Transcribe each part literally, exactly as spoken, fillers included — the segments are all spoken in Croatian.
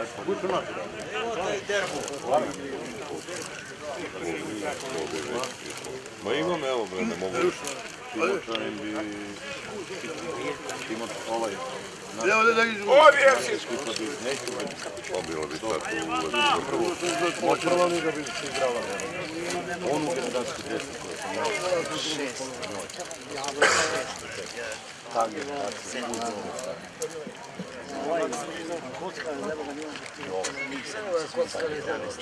Ma imam, evo, bre, ne mogu više. Timočanin bi... Timoč, ovaj... Evo da da izu. Skipa bi neću, pa bilo bi sad u uledu. Prvo liga bi se igrala. Onu generacijsku djecu koju sam imao. Šest. Ta generacija. Ovaj kocka, nebo ga nima. Ovo je kocka jedanaest.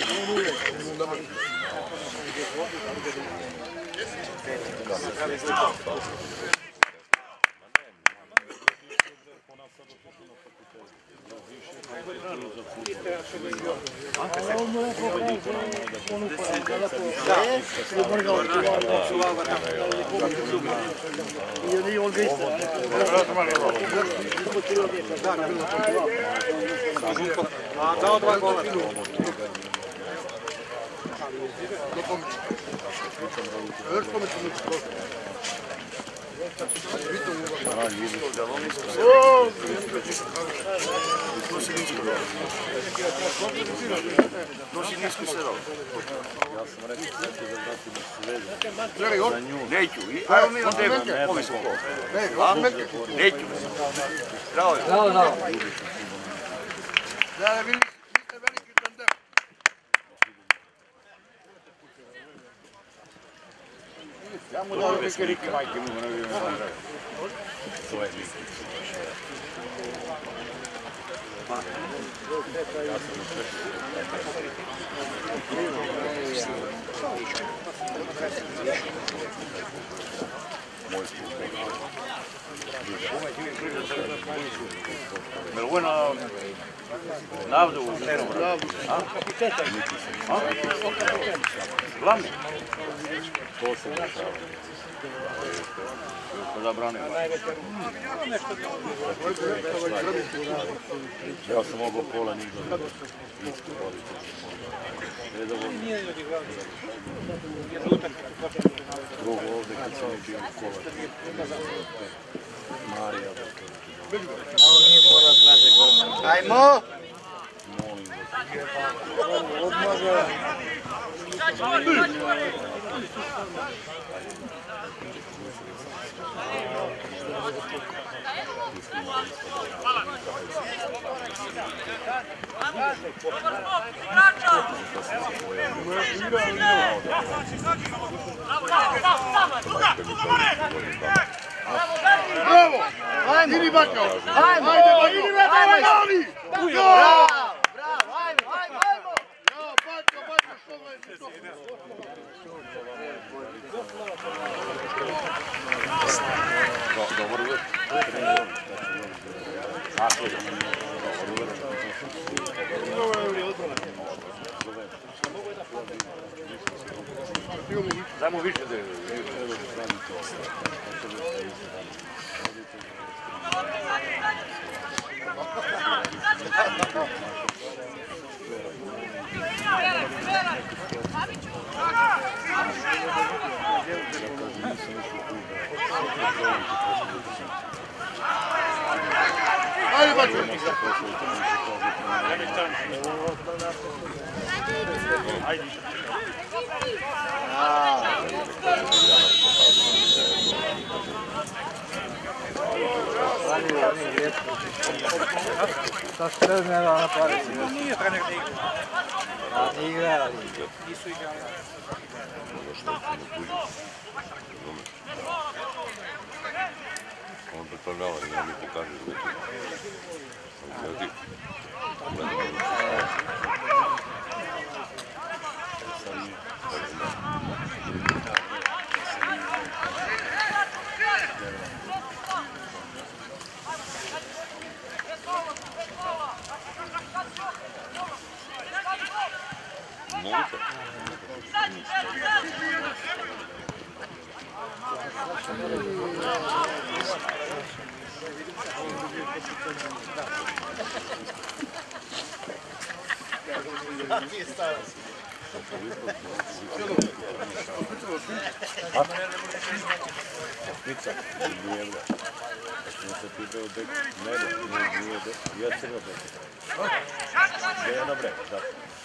Dao dva gola. Još pomoći mi se prošlo. Nosi nisku dao. Nosi nisku se dao. Ja sam rekao da ću da vratim svezu. Čekaj, još? Neću. Ajmo mi na tebe. Povisno ko. Neću. Zdravo je. Bravo, bravo. Da, vi ste veliki tandem. Ja mu dao neke rike, majke mu, ne vidim. To je listi. Ja sam moj službeni. Pero bueno, Navdu u Zeru. Glavni? To se dešava. Da branim. Ja sam mogao pola njih dobiti. Isto voditi. Drugo ovdje kad sam bio u kola. Marija. Malo nije mora traže golman. Ajmo! Molim da Odmaga. Bravo! Ajmo! Idi Bakao! Ajmo! Ajde Bakao! Idi Bakao! Bravo! Bravo! Ajmo! Ajmo! Ajmo! Ja, Bakao, Bakao, što gledaj što? dobro je. Tako je. Daj mu više da je. Ajde Bakao! Šta što ne znam na pari? Nije trener da igra. A ne igra, ali... Nisu igrali. On predstavljava i ja mi pokaže da ti. Da ti. Možete? Nije stavio. Pizza, nije da. Što se pitao dek, ne da, nije da, ja crno da. Ideja na breg, da.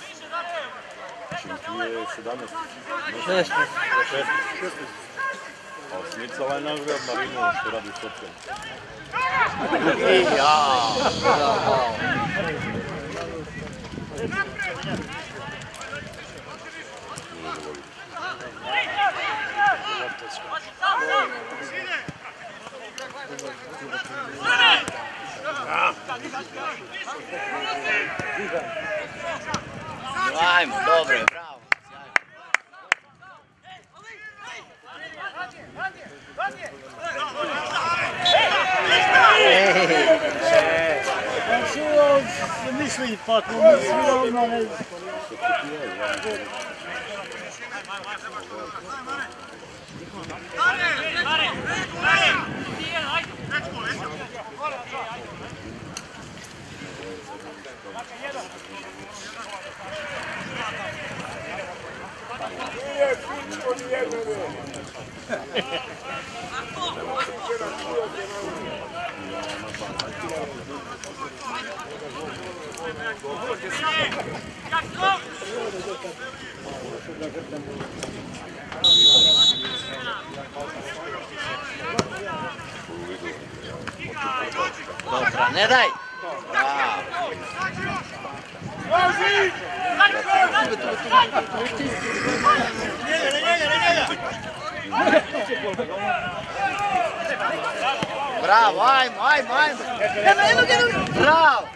Šinki je sedamnaest. šesnaest. šesnaest. A Smicala je naš grad Marinu što radi u socijalnom. I ja. Ajmo, dobro je, bravo. Misli pa tu misli odmah ne znam. Dobra, ne daj! Bravo, ajmo, ajmo, ajmo! Bravo!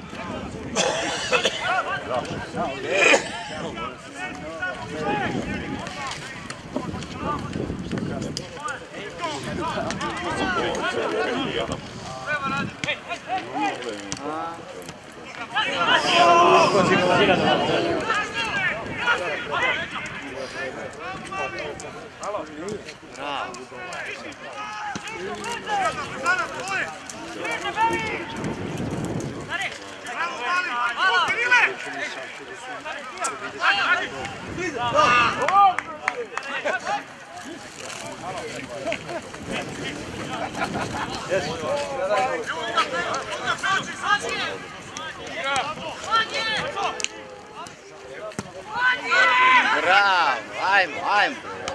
Bravo, ajmo, ajmo.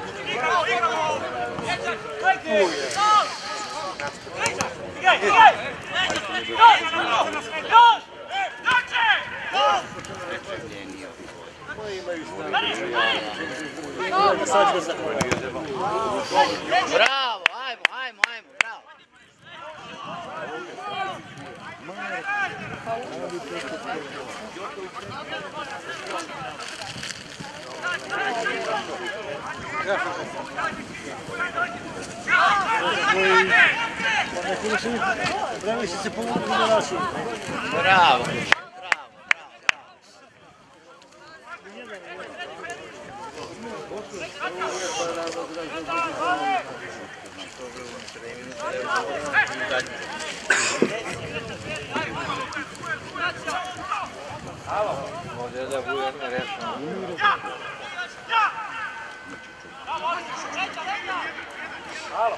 Bravo, ajmo, ajmo, ajmo, bravo. Previše se povukli na našu. Bravo, bravo, bravo, bravo. Može da bude resno. Halo.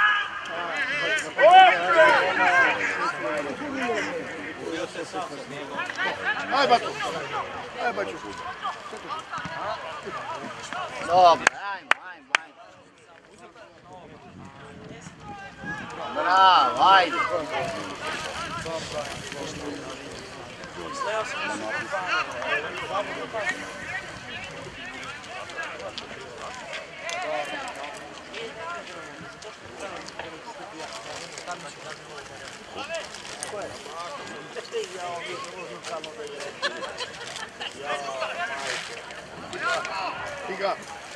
Aj, Batu. Aj, Baću. Dobro, ajmo, ajmo, ajmo. Bravo, ajde. Figa.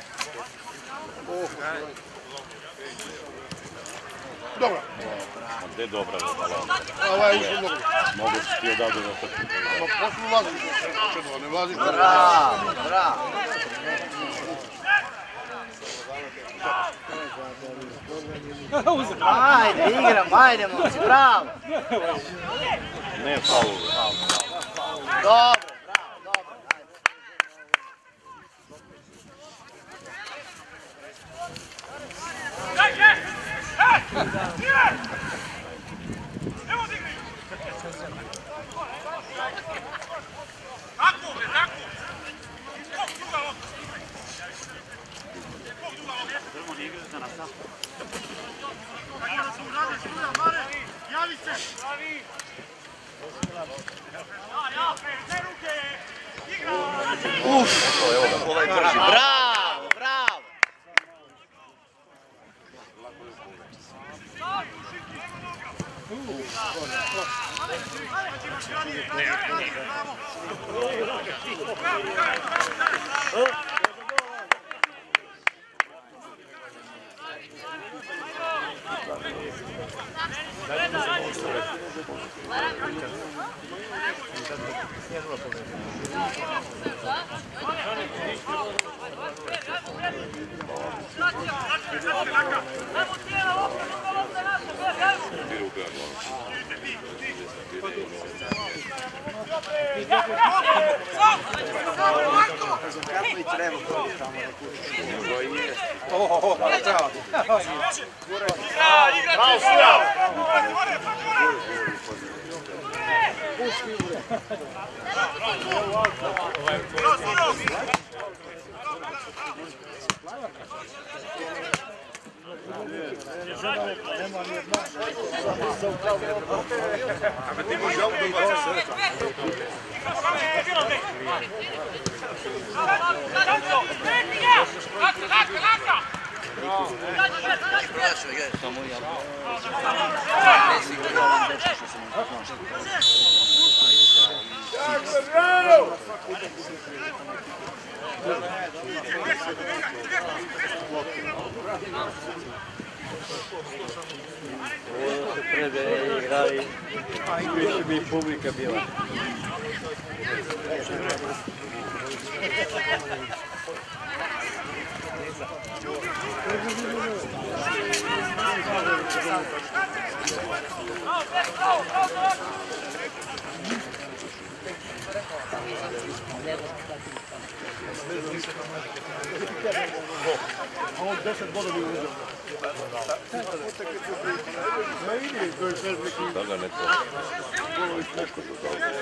Dobro. Gdje je dobra za balon? Ovaj je ušao dobro. Mogu si ti odavde za trku. Ma poslu vlaziš. Čedvo, ne vlaziš. Bravo, bravo. Ajde, igram, ajde, momci, bravo. Ne, faul. Dobro, bravo, dobro, ajde. Ovaj brži. Bravo, bravo. Više bi publika bila. On deset bodovi uzeo. Ma ide, to je sve neki... Da ga neko... Nešto što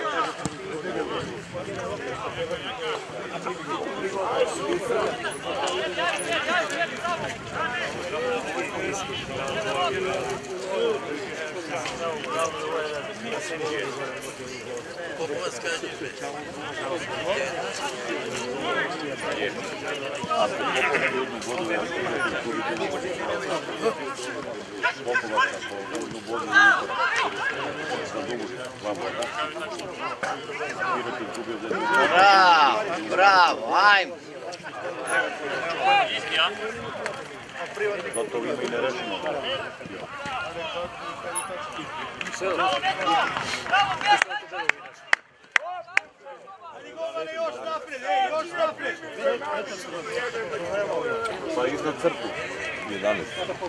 Bravo, bravo, ajmo. Zato vi mi ne rešimo. Pa iznad crtu. jedanaest.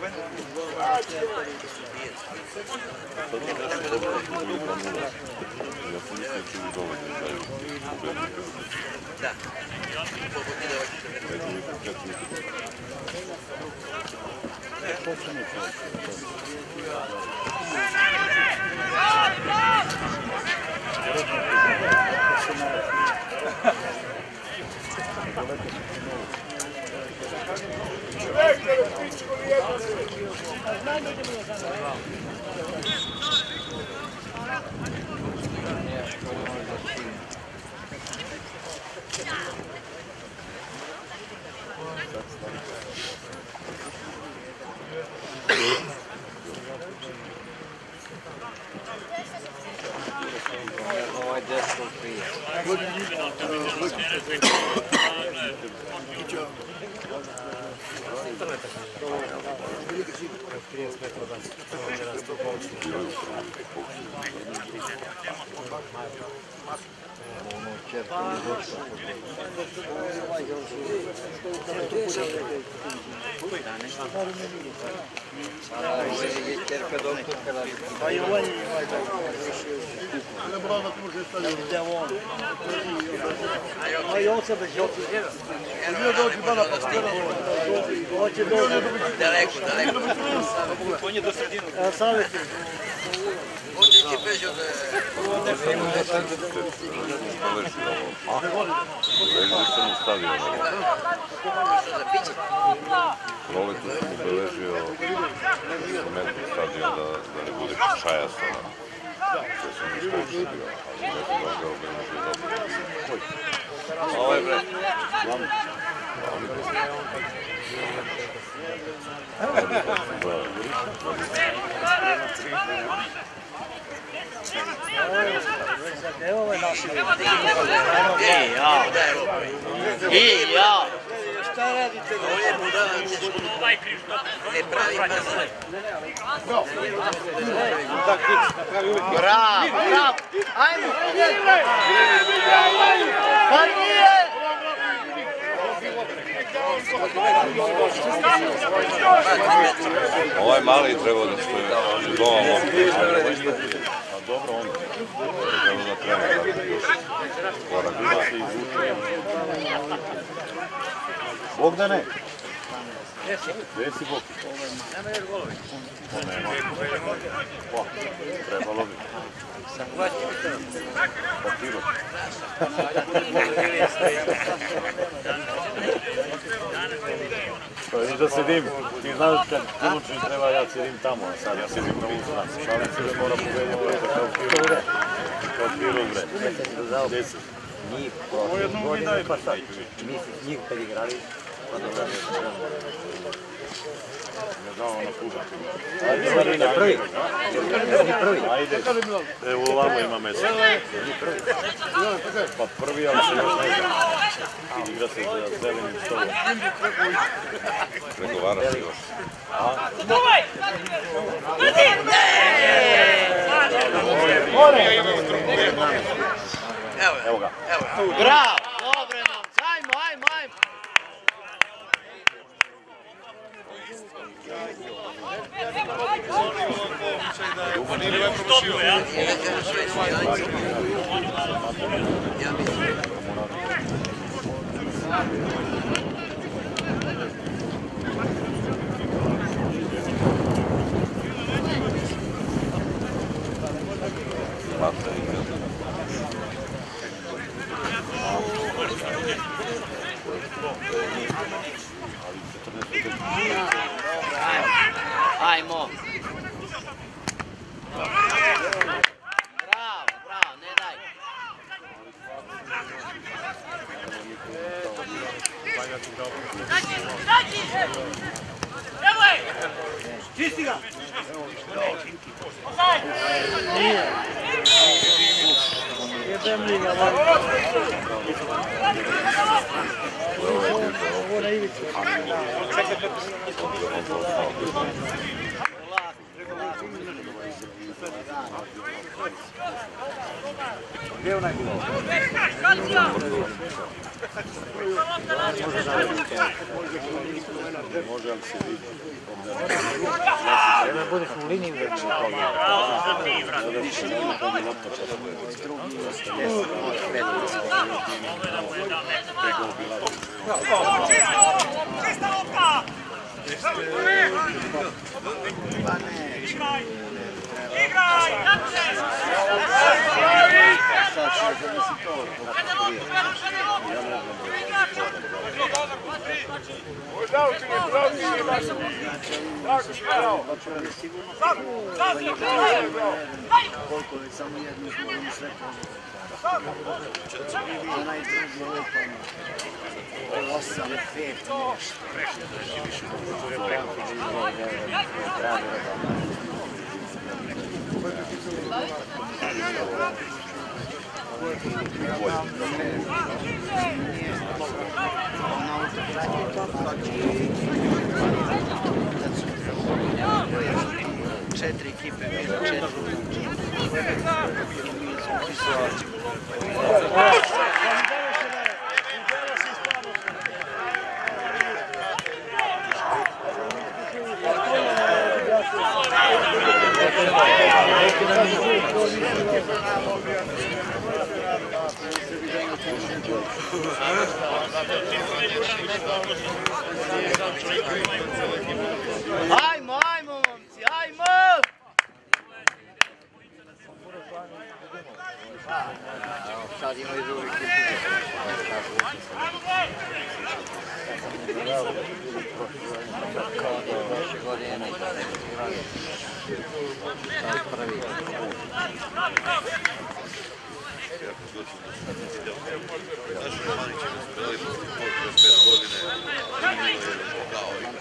Ja sam mislio će mi dovoljno da je. Ovaj desno prije. Aj on se već hoće. Nije dođi bala pa skoro. Hoće dođi. Daleko, daleko. On je do sredinu. Savjeti. Hoće ti peđo da... Leži sam mu stavio na proletu sam mu beležio instrumentu stadion da ne bude šajas ona. Ovo je bre. Evo je naši. I ja. I ja. Šta radite? Ne pravi mazle. Bravo, bravo. Ajmo. Pa nije. Ovaj mali treba da stoji. Doma mogu. A dobro onda. Treba da treba. Korak dva. Bogdane. Gdje si Bog? Nema još golovi. Trebalo bi. Papiro. Vidiš da sedim, ti znaš kad Kulučin treba, ja sedim tamo, a sad ja sedim na ulicu, šalim se da mora povediti ovo kao pirog, kao pirog bre. Gdje si? Njih, Ovo jednom mi daj pa šta? mi s njih kad igrali, pa dobro Ne znam ono kuga. je to. Prvi, oni prvi. Ajde, evo ovamo ima mesta. Pa prvi, ali se još ne zna. Igra se za zelenim stolom. Pregovara se još. Evo ga. Bravo. Dobre momci. Ajmo, ajmo, ajmo. Ajmo. Bravo, bravo, ne daj. Čisti ga! Jebem li ga, ovo na ivicu. Gdje je onaj bilo? Može, ali se vidi. Treba budeš u liniji već. Čista lopta! Igraj! Koliko je samo jednu zvoju sve to. Onaj drugi lopama. Osam, pet, nešto. Četiri ekipe, bilo četiri. Ajmo, ajmo, momci, ajmo! Sad radimo iz uvijek. Prošle godine nikad ne igrali. Prvi. Naši romani će nas bili pet godine kao i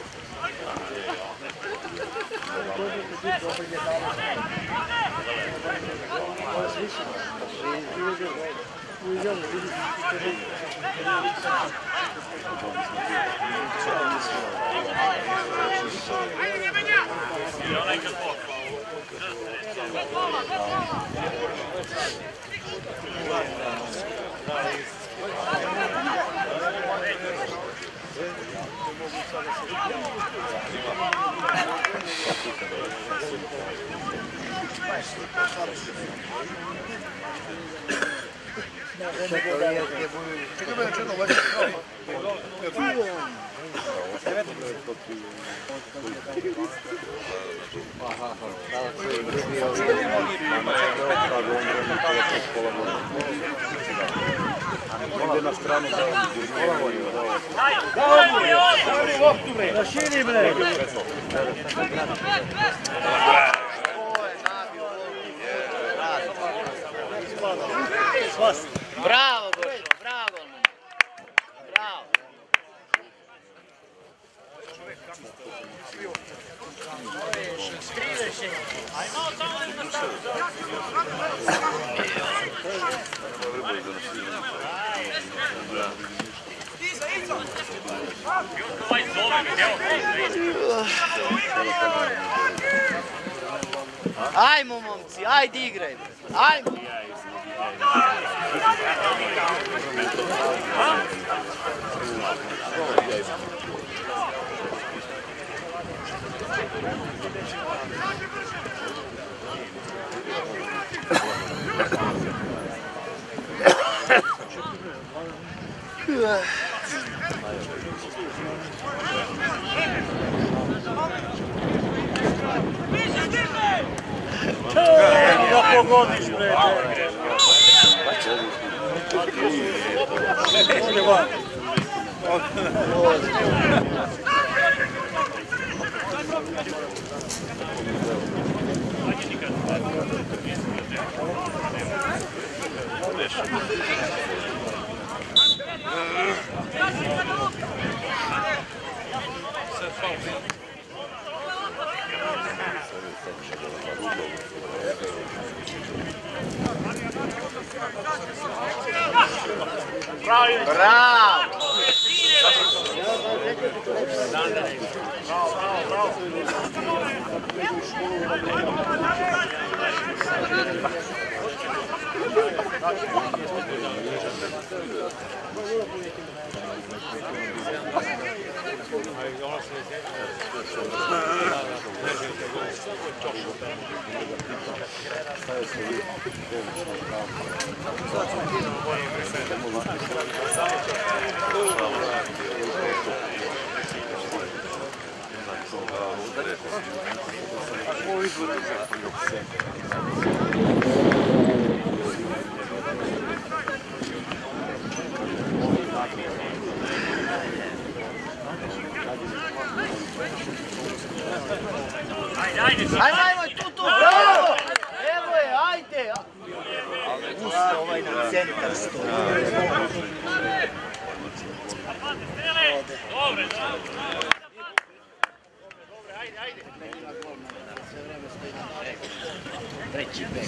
Čekaj me četno vađe. Na stranu Na širi bre. Bravo, Bošo, bravo. Bravo. Ajmo, momci, ajde igraj. Ajmo. Da pogodiš bre. Ode van. Bravo! Ajde, ajmo, tu, tu, bravo! Evo je, ajde! Usta ovaj na centar stoji. Dobre, Treći bek.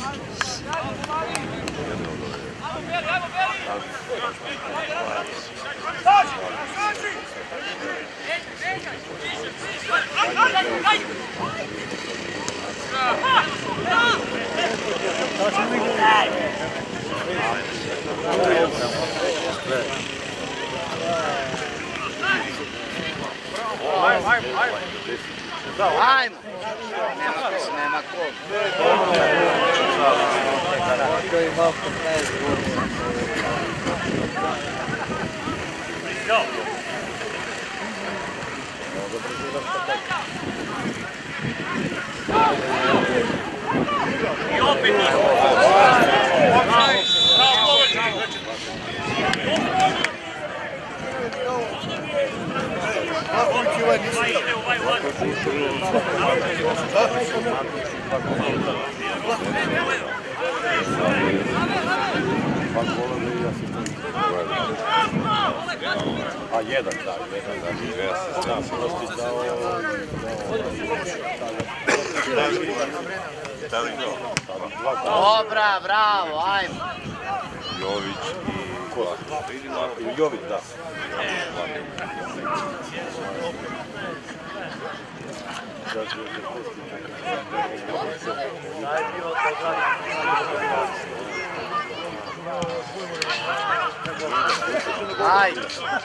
Ajmo! Nema ko. To je malo petnaest godina. I opet njih. Bravo, A jedan, da, jedan, da, dvije se znam, prosti dao... Dobra, bravo, ajmo. Jović i... Jović, da. Ajde.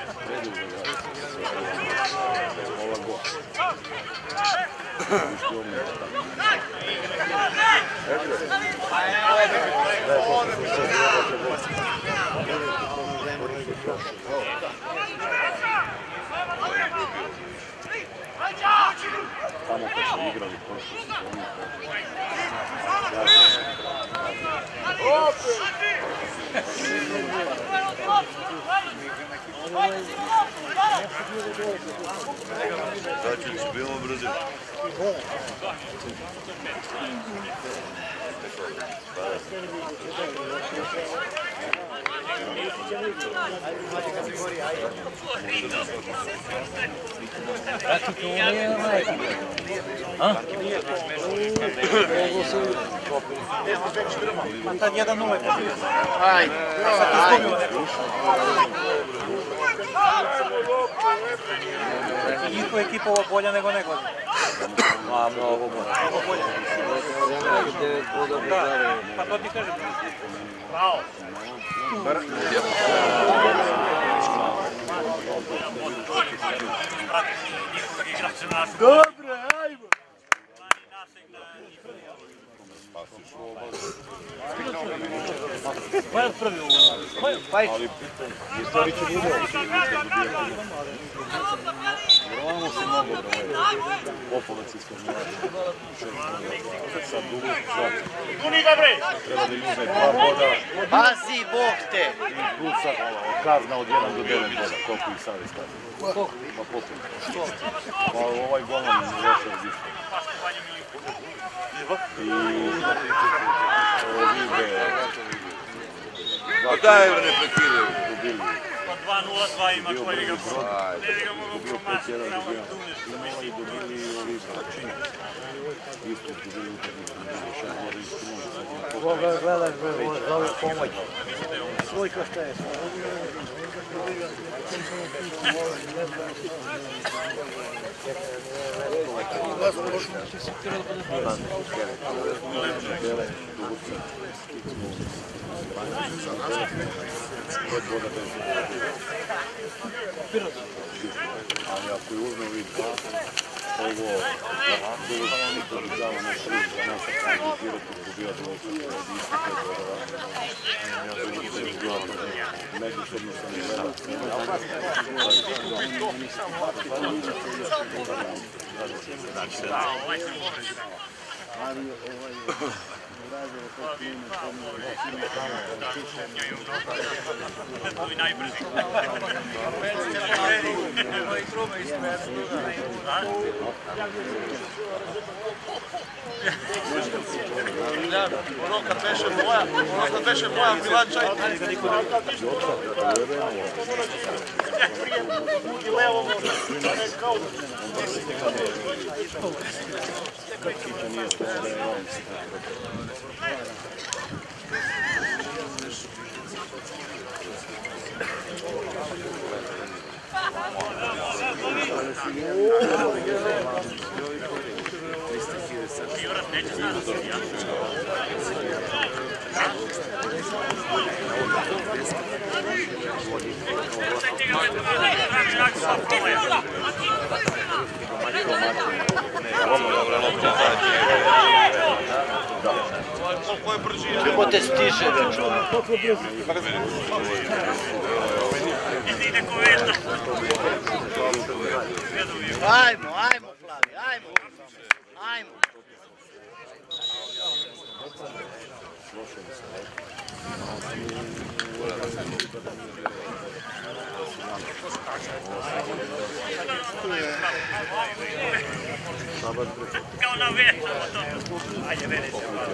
Tamo kad su igrali prošle sezone. Znači, će bilo brzo. Tad jedan nula je pobio. Ajde, ajde. Njihova ekipa ovo bolja nego nego. A, mnogo bolja. Mnogo bolja. Da, pa to ti kažem. Bravo. Dobro, ajmo. Ko je prvi u... Ali Historić je bude Vjerovamo se mnogo da ovaj Opolac iskaznovati. Sad dugo, sad treba da uzme dva boda. Pazi, Bog te. I plus sad kazna od jedan do devet boda, koliko ih sad iskazuje. Pa poput. Pa ovaj gol nam loše izviše. I... Ovi bre... Daj, ne prekidaju. dva nula dva ima koji ga ne ga mogu promašiti. Imali dobili ovi bračini. Isto dobili utakmicu. Koga gledaš, zove pomoć. Svojka šta je? Ali ako je uzme vid ovo dugo podržava na šliz za nas ako je direktor dobija dvojca radi isto pet bodova. Ja dugo se izgleda međusobno sam i To je najbrži. Ono kad veše boja, ono kad veše boja, bilančaj. Budi levo možda, a ne kao Krkića nije to da je on se Kako te stiže računa? Ajmo, ajmo Flavi, ajmo. Ajmo. Kao na vetu, to. Ajde, mene se malo.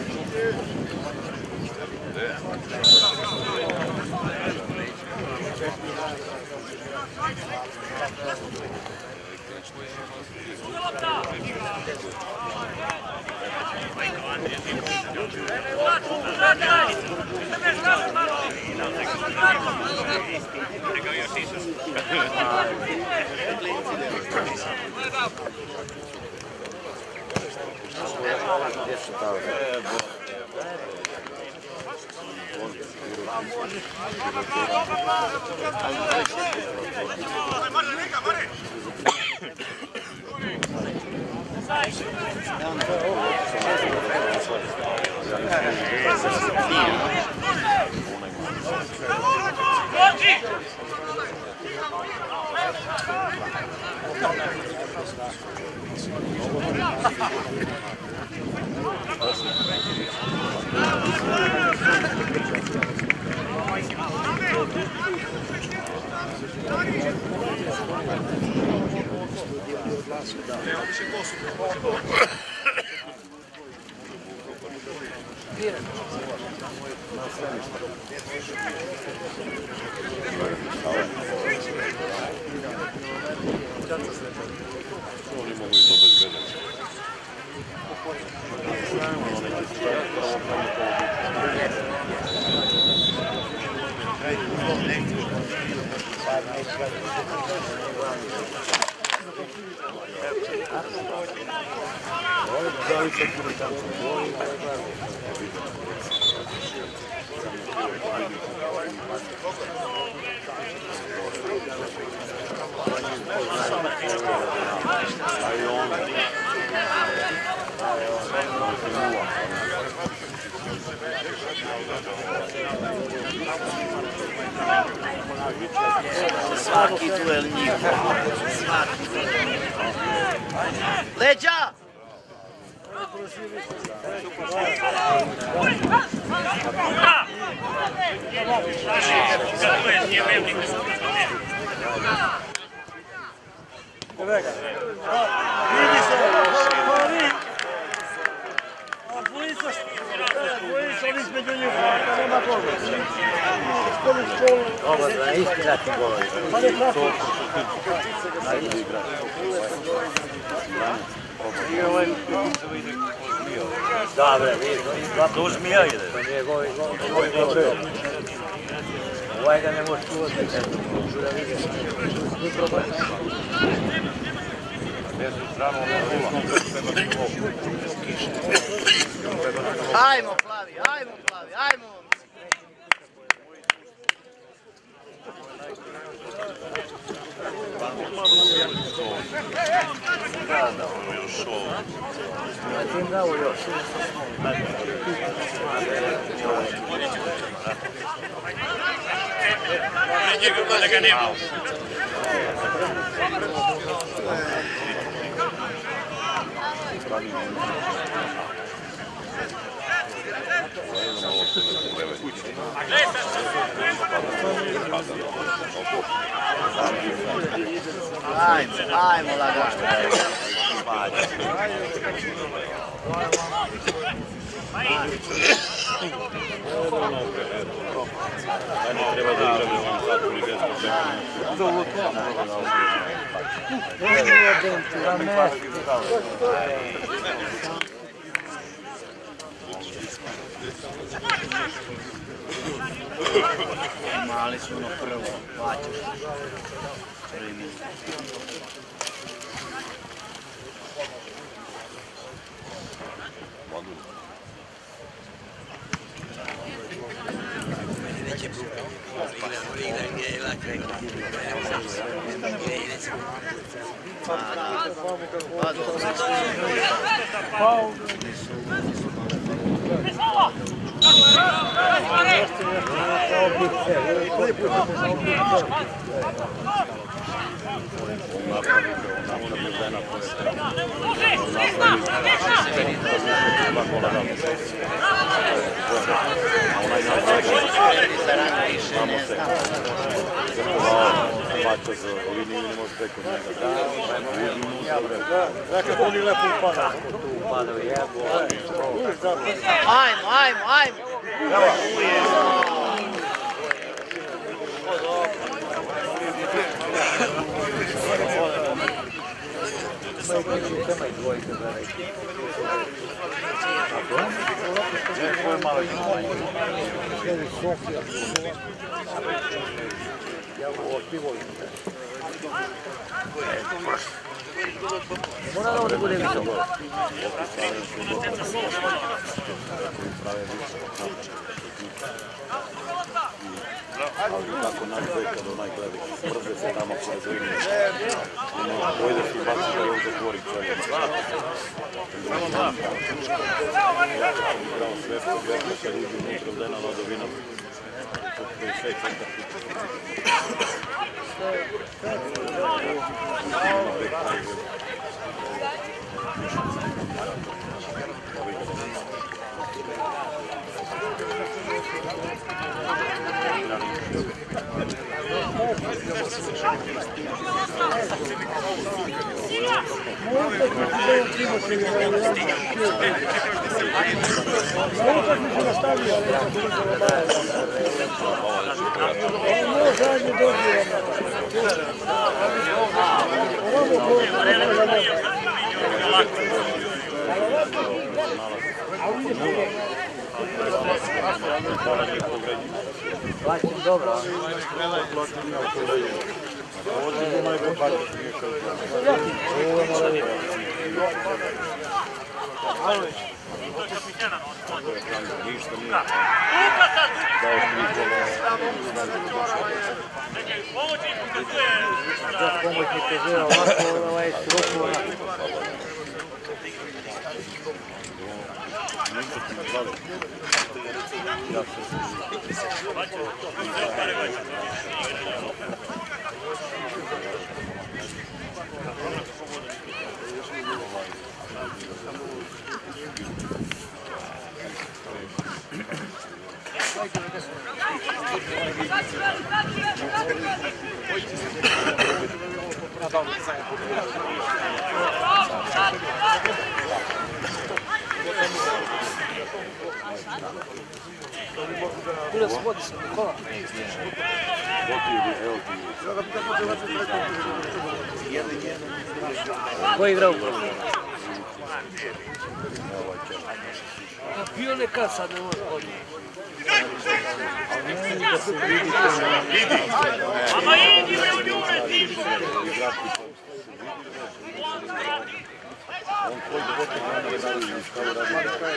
Oni mogu i do bezbednosti. Svaki duel njih. Svaki duel. Leđa! Vidi se, Mari! A boji se, boji se oni između njih, nema toga. Gospodin školu. Ovo da je istina ti golovi. Pa ne kako. Dobre, vidi. To zmija ide. Ovaj ga ne može čuvati. Ajmo, Plavi, ajmo, Plavi, ajmo. Da ga nema. Ajmo, ajmo lagano. Treba da igra bez ovom satu ili bez Mali su ono prvo, plaćaš. Prvi minut. Vamos trča za liniju i ne može preko njega. Dakle, boli lepo upada. Ajmo, ajmo, ajmo. Mora da ovdje bude visoko. Ali tako nazve kad onaj gleda, brže se tamo kroz liniju. Pojde si baci da je on zatvori čovjek. Igrao Svjetko, Vjerko se uđu unutra u Dena Ladovina. To je sve centar. Plaćem dobro. Pomoćnik kaže ovako, ovaj struku onako. Kule svodi se, Nikola. Ko je igrao u prošle? Bio nekad sad ne može hoditi. Ama idi me u njure, ti! On koji potem ne radi u škalu radi.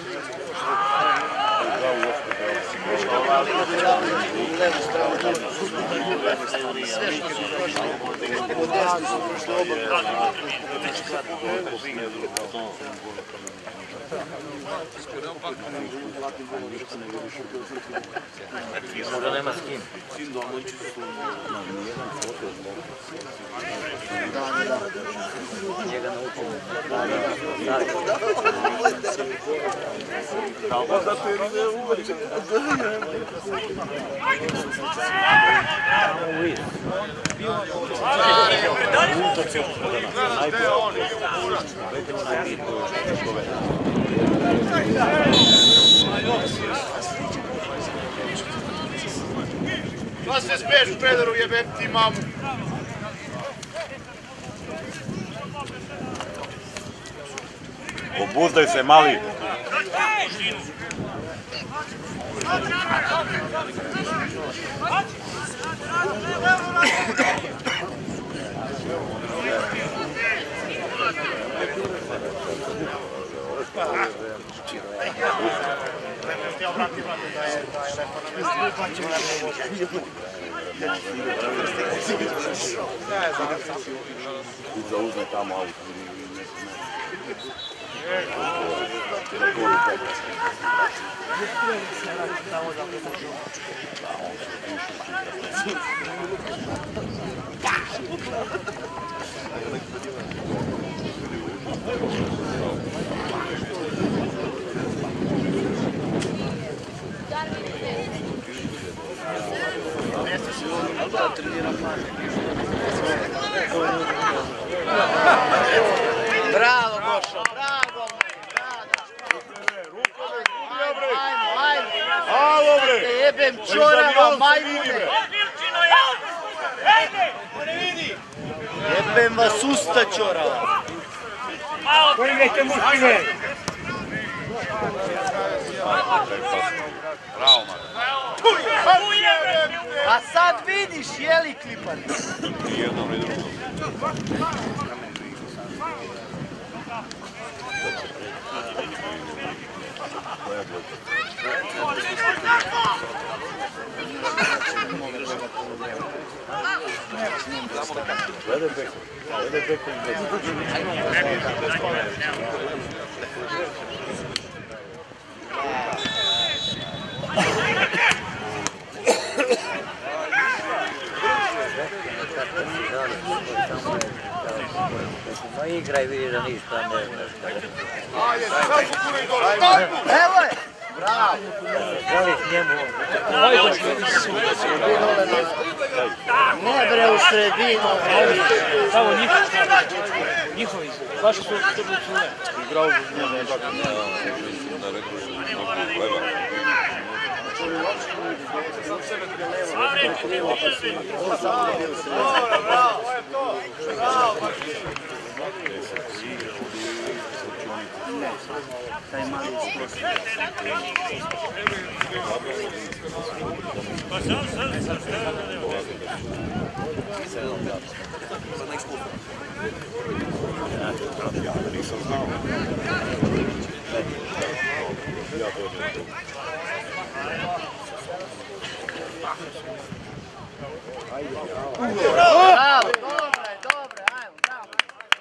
Možda nema s kim. Njega naučimo. Šta se smiješ, pederu, jebem ti mamu? Obuzdaj se, mali! Zauzme tamo auto. Bravo, Gošo, bravo! Ajmo, ajmo! Alo bre! Te jebem čorava, majmune! Jebem vas usta čorava! Podignajte muškine! Bravo, man. A sad vidiš, jeli klipani? Ni jednom, ni drugom. Glede beko, glede beko i Ma igraj, vidi da ništa ne znaš. Evo je! Bravo! Želiš njemu? Ne bre u sredinu! Samo njihovi. Njihovi. Vaši su crne. Igrao u njemu tako na rekao što leva. Taj mali isposlije. Nisam znao. Bravo, dobre, dobre, ajmo, bravo.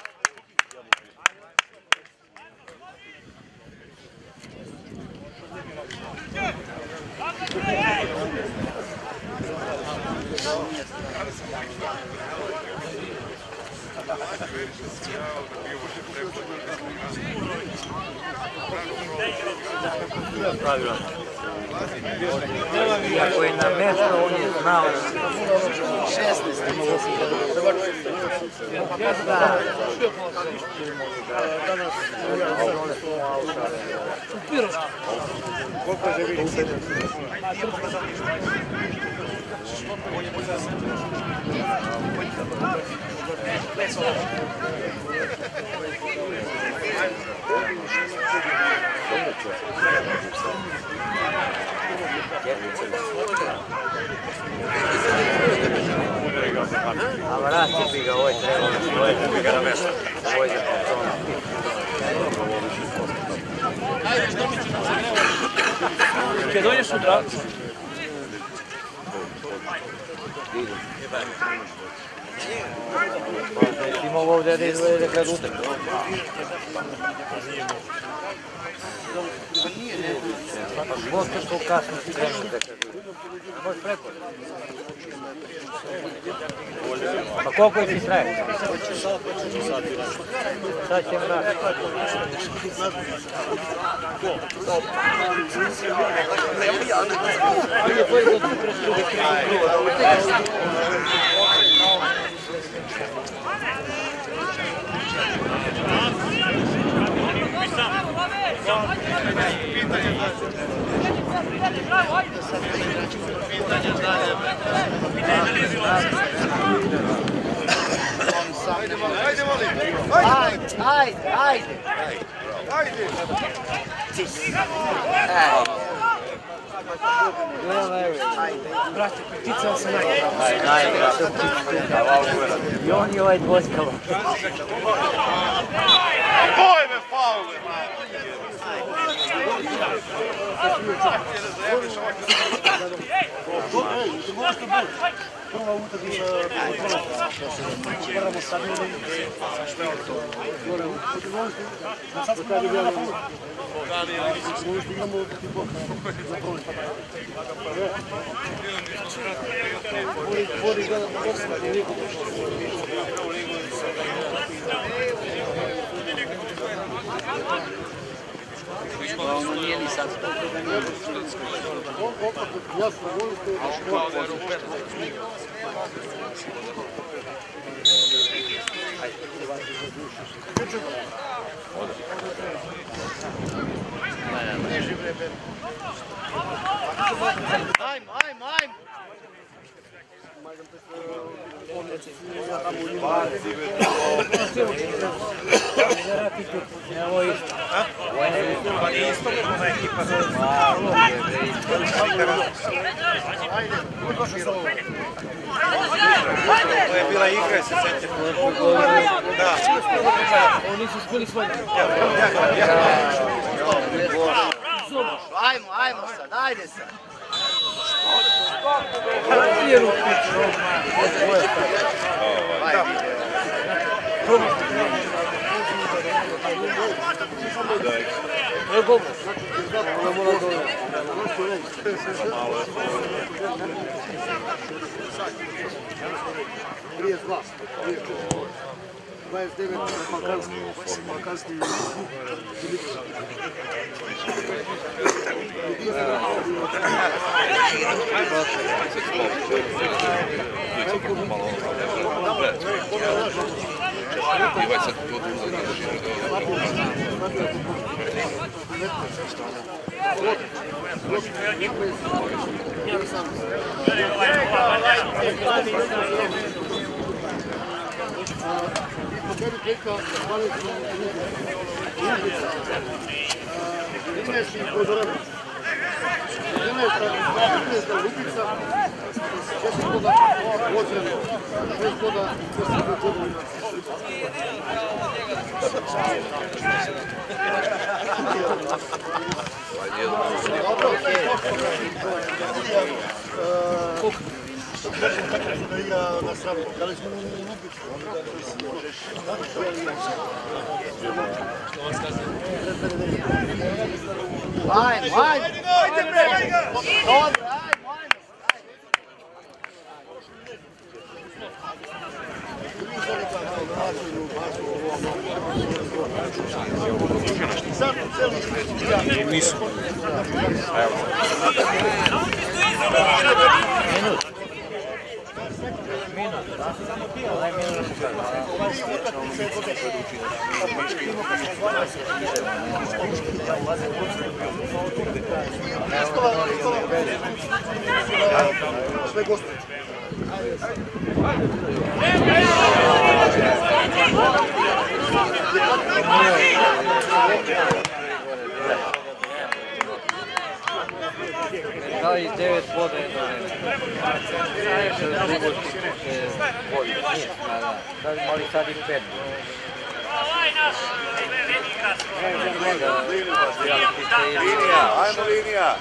Pravilno. Ako je na mjesto, on je znao. šesnaest. koliko je vidjeti? A vrati bi ga, ovo je trebalo, ovo je bi ga na mjesto. Ovo je za kontrola. Kad dođeš sutra? Ti mogu ovdje da izgleda kad utek. Možete što kasno krenuti da kad možeš preko. Pa koliko ti traje? Sad će vratiti. Ajde, molim! Ajde, ajde, ajde! Ajde! Brate, ticao se najde. Najde, sam ticao. I on je ovaj dvoskava. Boj me, faul me! Prva utakmica moramo sad gore u Putivojstvu. Sad smo kada igrali u igramo protiv Boka za prvi Vodi, vodi ga Bosna i Ligu. Ono nije ni sad. Ajmo, ajmo, ajmo! Evo isto. Pa nije isto, ona ekipa za to je bila igra, se sjećam. Da. Oni su spili svoj. Ajmo, ajmo sad, ajde sad! dvadeset devet Makarski. Da igra na stranu, da li smo u Lupicu? Ajmo, ajmo! Ajde bre, ajde ga! Dobro, ajmo, ajmo! Nisu. Minut. Minut. Onaj minut. Sve goste. Da li devet boda je donijelo? Što je drugo se vodi. Nije, da, da. Da li mali sad i pet. Linija, ajmo linija.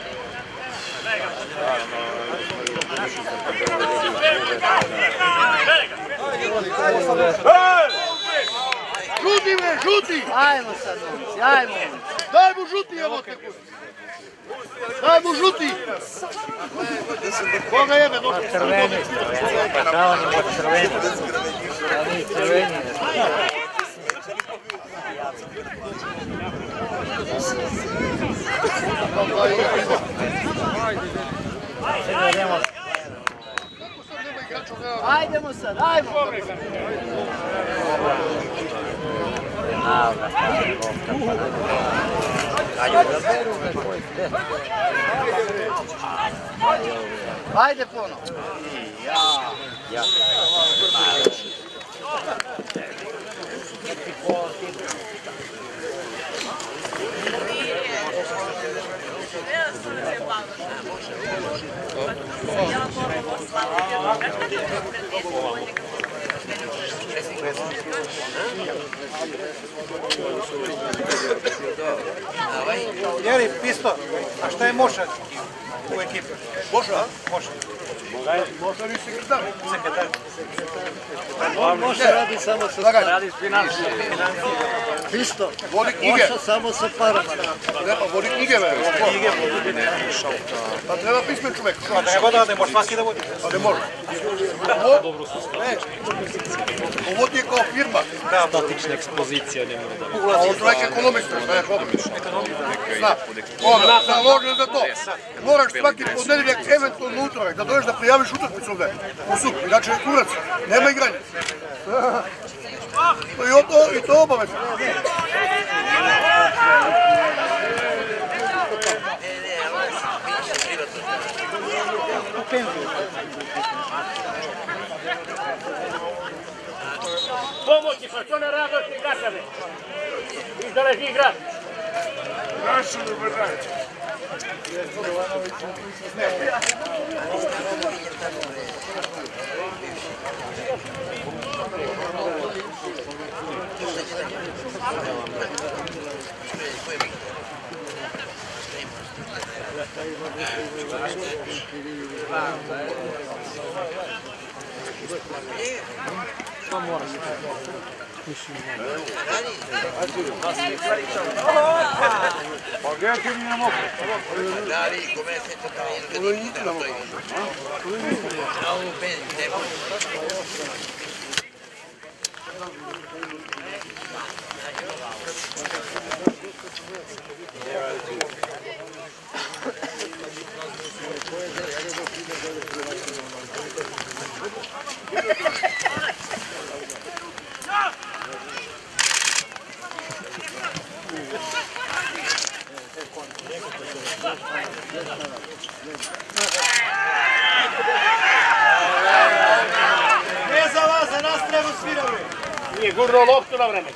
Žuti bre, žuti! Ajmo sad, momci, ajmo! Daj mu žuti, evo te kući! Daj mu žuti! Koga jebe, došli? Crveni. Pa da, on ima crveni. Da nije crveni. Ajdemo sad, ajmo! Ajde ponovo! Ja! Ja! Jeli, pisto, a šta je Moša u ekipi? Moša? Moša. Možda vi sekretar. On može radi samo sa Radi s financijom. isto. Vodi knjige. Može samo sa parama. Ne, pa vodi knjige, ve. Pa treba pismen čovjek. A treba da ne može svaki da vodi. A ne može. Ovo ti je kao firma. Statična ekspozicija ne mora da... A ovo čovjek ekonomista, znaš, ekonomista. Zna, ono, založen za to. Moraš svaki ponedeljak, eventualno utorak, da dođeš da prijaviš utakmicu ovdje. U suku, inače je kurac, nema igranja. I to obavezno. Pomoći, pa što ne radosti igračave? Izdaleži igrač. Našu ne vrnaju. To mora se. Pa gdje ti mi ne mogu? Ne za vas, za nas treba svirali. Nije gurno loptu na vreme.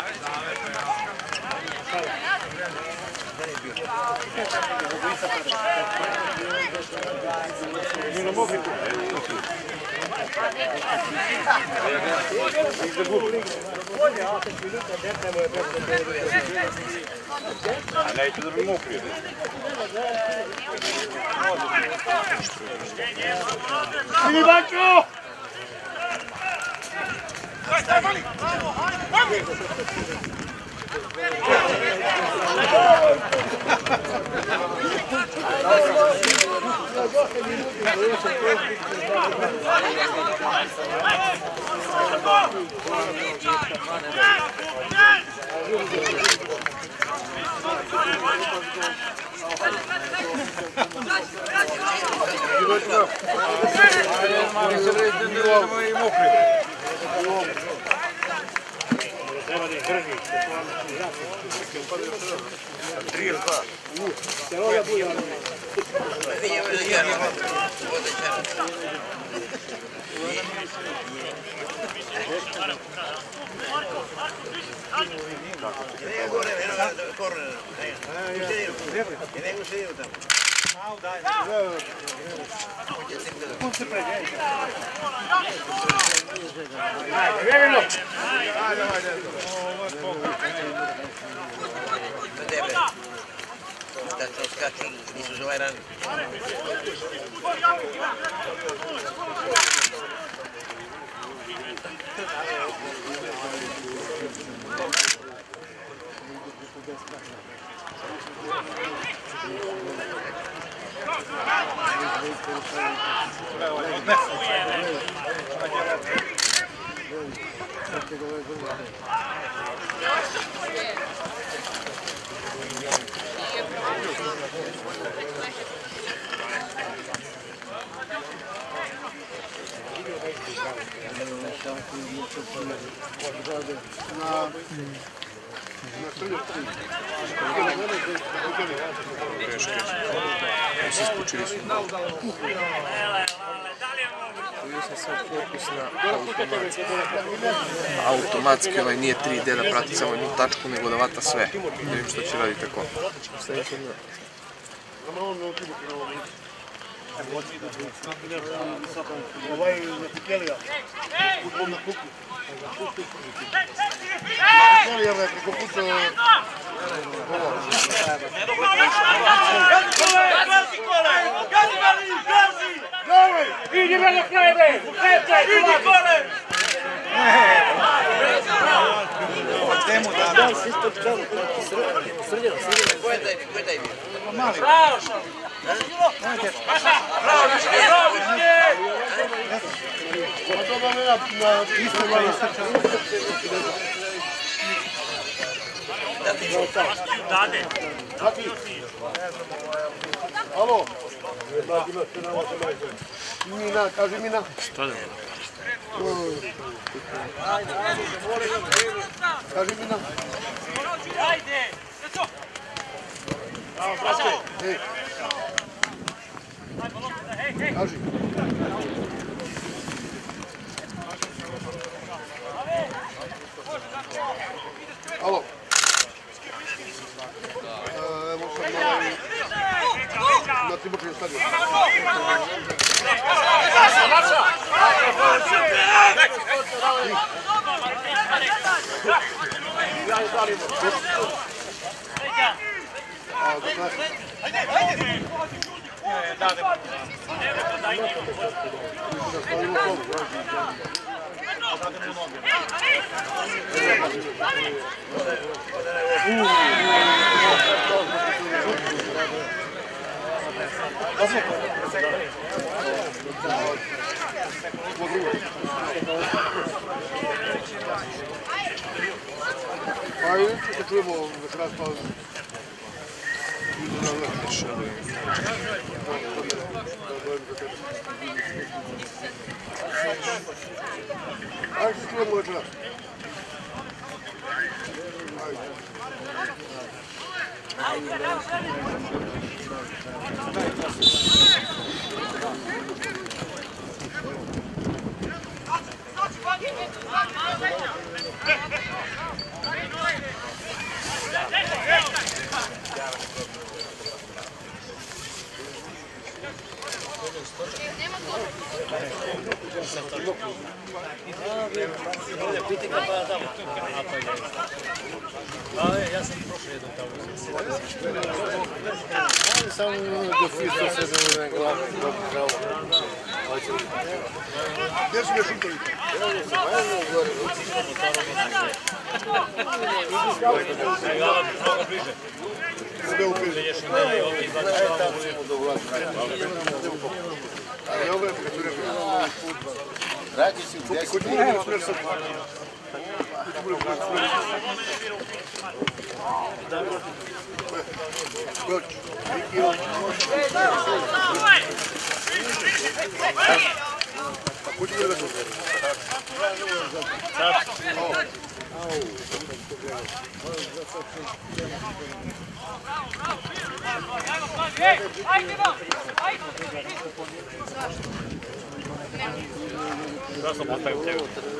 A neće da bi mokrio. Sini Bančo! Nisu za ovaj rani. Ispočili su malo. Uvio sam sad fokus na automatski. Automatski ovaj nije tri D da prati samo jednu tačku, nego da vata sve. Da vidim što će raditi tako. Sljedeće dna. Ovaj Kelija. Futbol na kuku. Kelija je preko puta. Gazi, Kole! Gazi, Gazi! Gazi! Idi me do kraja, bre! U krepče! Idi gore! Temu da. Srđeno, srđeno. Ko je taj bi? Ko je taj bi? Bravo! Bravo, Višnje! Bravo, Višnje! A to da ne na isto malo istrača. Dade. Alo? Mina, kaži Mina. Šta da je? Kaži Mina. Ajde! Ej. Kaži. Alo. Evo sam na, na Timočevom stadionu. A, dok ne. Ajde, se čujemo večeras pa... Ajde, se čujemo večeras. Ja sam prošao jednom tamo. Samo da fisto sebe na glavu, dobro pravo. Gdje su me šutovi? Sve u pizu. Ali ovo je prekurio. Vraći si u deset. Ko će bude u smjer sad? Doći. Ko će bude da se Da sam postavio u tebe.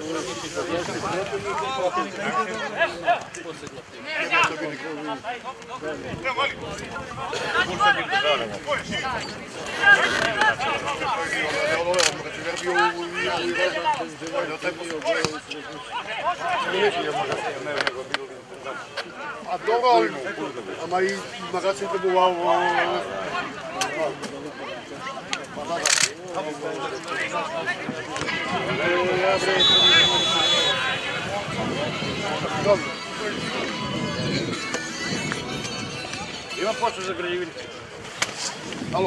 A dobro, ali... Ама и магазините бувало... Па да, да. Dobro. Ima posao za građevinu. Alo.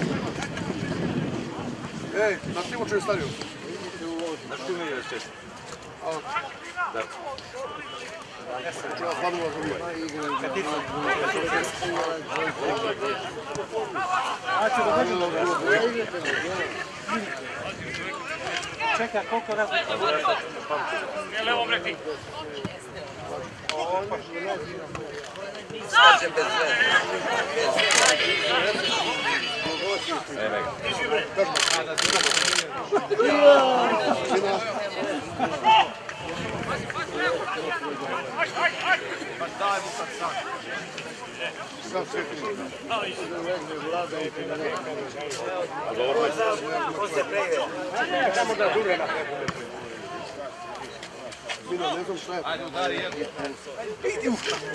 Ej, na Timočevom stadionu. Na što mi je još često? Alo. Da. Čuva hladova za mi. Čekaj, koliko razlika? Levo bre ti. Skačem bez sve. Evo ga. Pa daj mu sad sam. Sam sretno. A dobro je. Ko se preje? Samo da dure na krebu. Mino, ne znam šta je. Ajde, udari jednu. Idi u šta.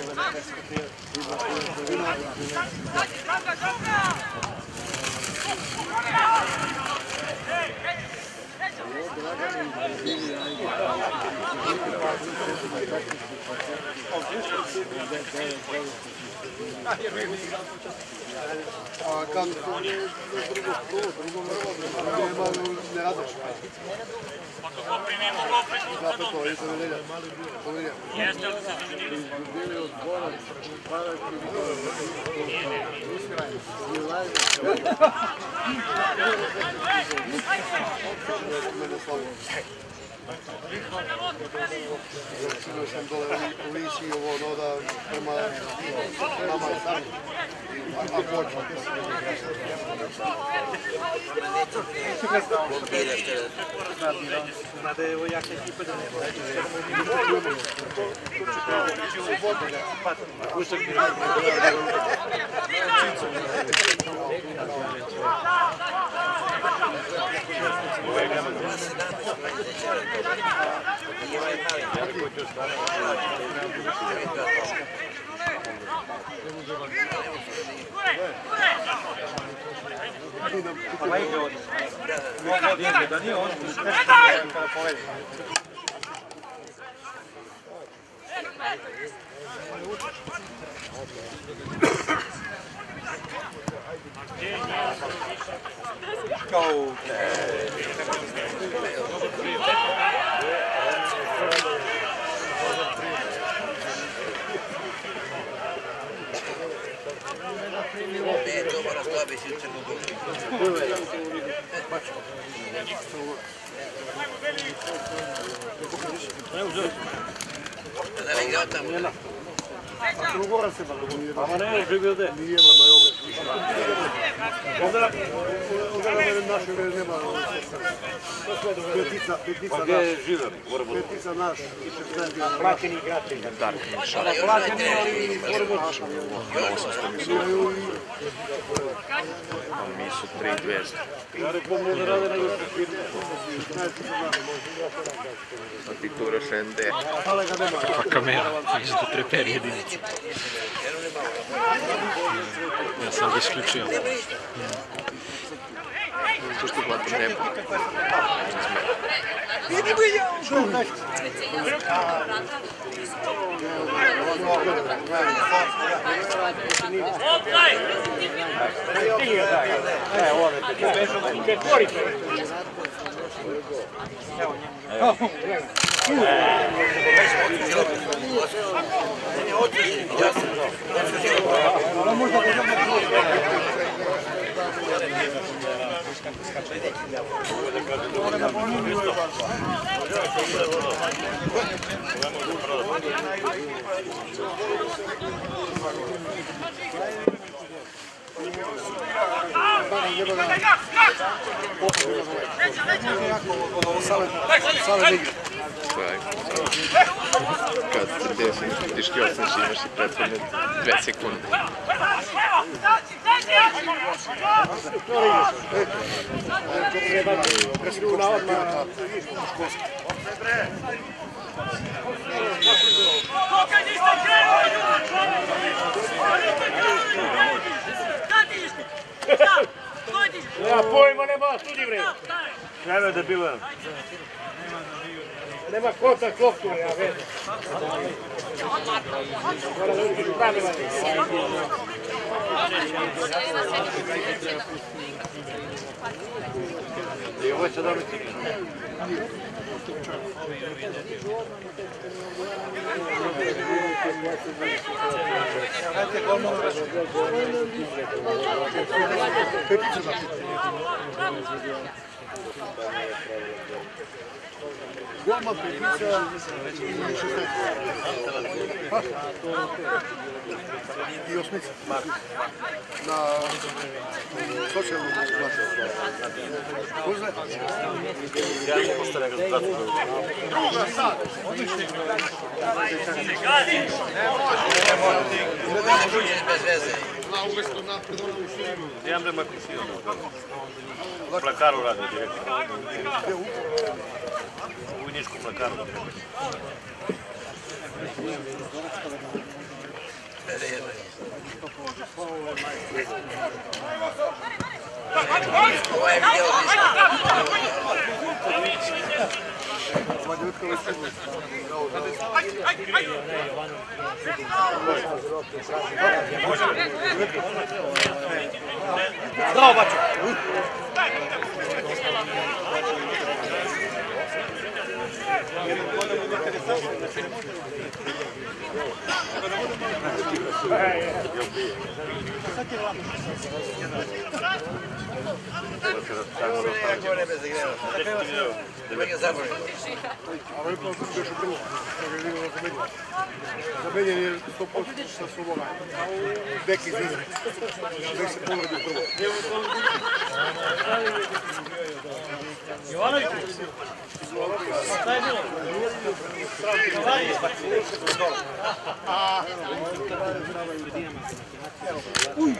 A kako to drugo prvo, drugo ne radiš. Pa kako prije nije moglo opet u Zato to, je to nedelja. Jeste, ali se zanimljivo. Sino sam dole u Lisi ovo, no da prema nama je stani. A počne. Znate, evo jake ekipe da nema. Go. To moraš dobiti u Crnu Goru. Da li igrao tamo? Crnogora se bavio. Pa ne, živio gde? Nije ba na obre. Onda onda naše veze nema. Petica, petica naš. Gdje je živio? Petica naš. Platini igrači. Platini, ali osamsto mi su tri dvesta. Ja rekao može rade nego se firme. A ti turaš N D. Ale ga nema. Pa kamera, vidiš da preperi jedinicu. Ja sam ga isključio. To što gledam nebo. Kad trideset tiški osnoš imaš i prethodne dve sekunde. Nema pojma, nema sudi bre. Nema da bilo. Nema kontakt loptu, ja vedim. Mora da uđe pravila. I ovo će dobiti. Golman Petica i osmica na socijalnom plaću. Uzme? Ja ne postane rezultat. Bez veze. Imam da makusiju. Plakaru radi direktno. U Vojničku plakaru direktno. Ovo je video Bravo, Bačo! Zamenjen je sto posto sa sobom. Bek izvezi. Bek se povredi prvo. Jovanović! Šta je bilo? Uj!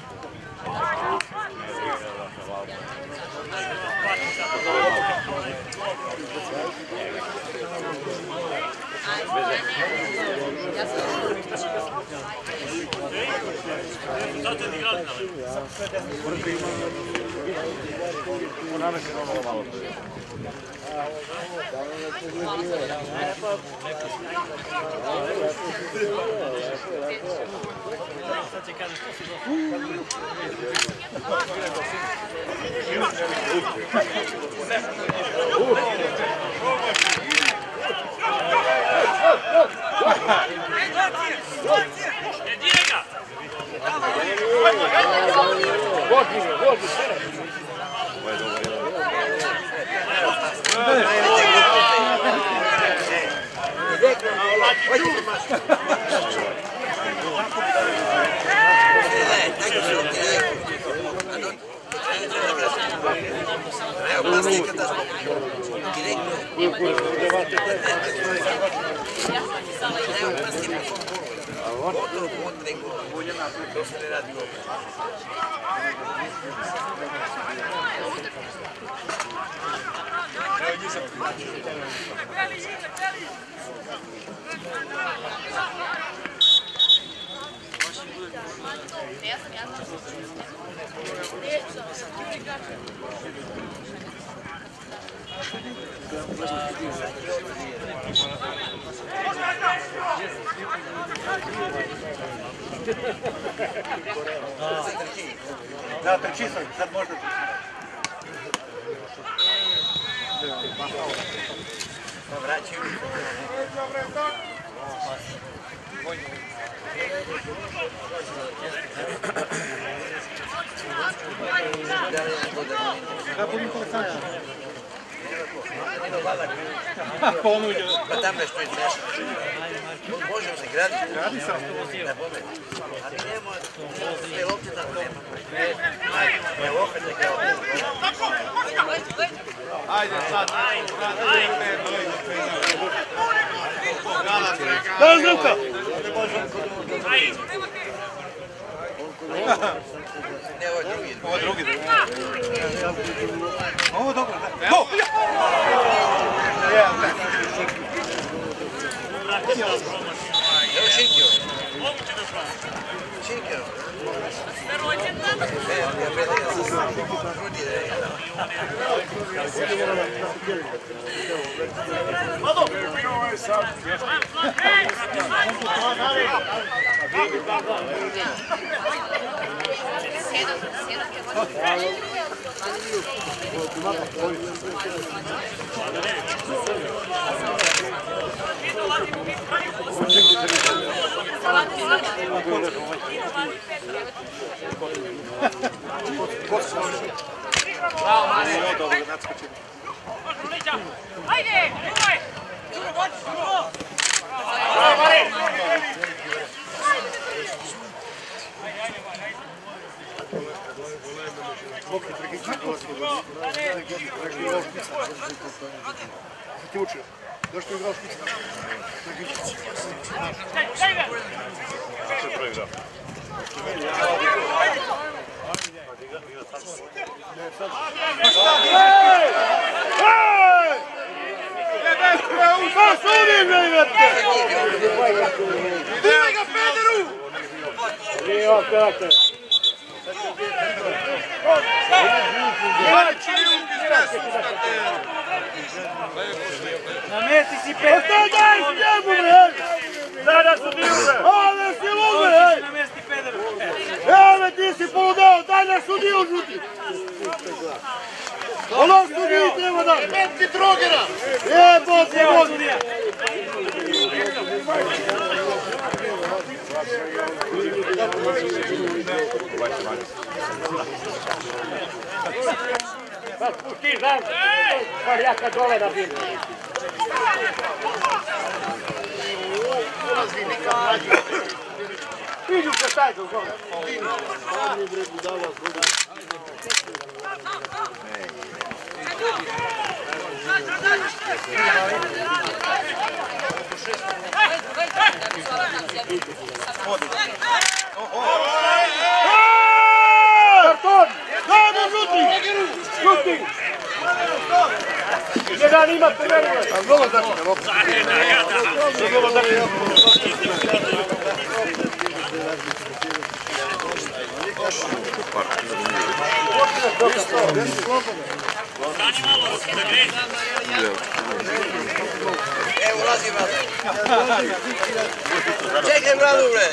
Da, trči sam, sad možda... Vraćaju. Pa tamo je što je nešto. Možemo se graditi. Gradi sam. Da pobedi. Ali nemamo sve lopte da nema. Evo opet da gledamo. Ajde sad. Da li Zruka? Ne, ovo je drugi. Ovo je drugi. Ovo je dobro. Go! Evo Šinkio. Šinkio. Ne, on je predaj, ja sam trudi da je. Mado! Bravo, Mane! Ajde! Bravo, Mane! Okej, tragicznie głośno, bo ty uczy. Dość tu grał szpiczkę. Tragicznie. Naše proigra. Nije opet. Namesti si pet. Ostaj, daj, njemu, bre! Sada su dio, bre! Ove si lud, bre! Namesti peder. Evo, ti si poludeo, daj na sudiju, žuti! Ono sudiji treba da... Jebeti drogera! Jeboti, jeboti! Sad pusti, znam, paljaka dole da bim. Iđu se taj do zove. Karton! Dajmo žuti! Žuti! Jedan ima prvenuje! A dobro znači ne mogu. Dobro znači ne mogu. Stani malo, da greš. Evo, ulazi, brate. Čekaj, bradu, bre.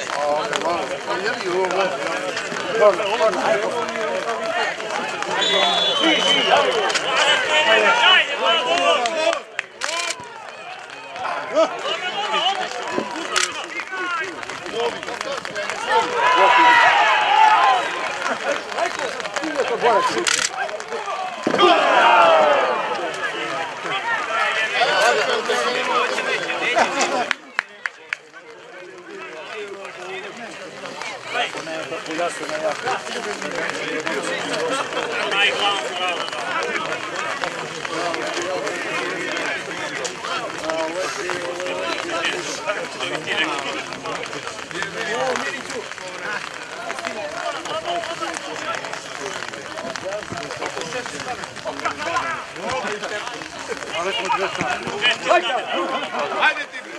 Hajde ti bre!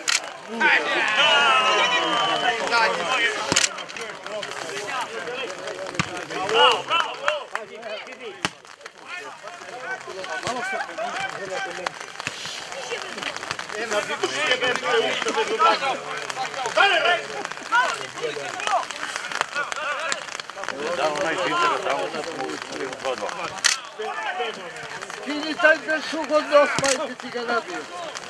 Bravo, bravo! Ena vidiš jebete ušte bez obraća. Dale, bre! Damo najpitera tamo da smo uspili dva dva. Kini taj bešu godnost, majke ti ga nabiju.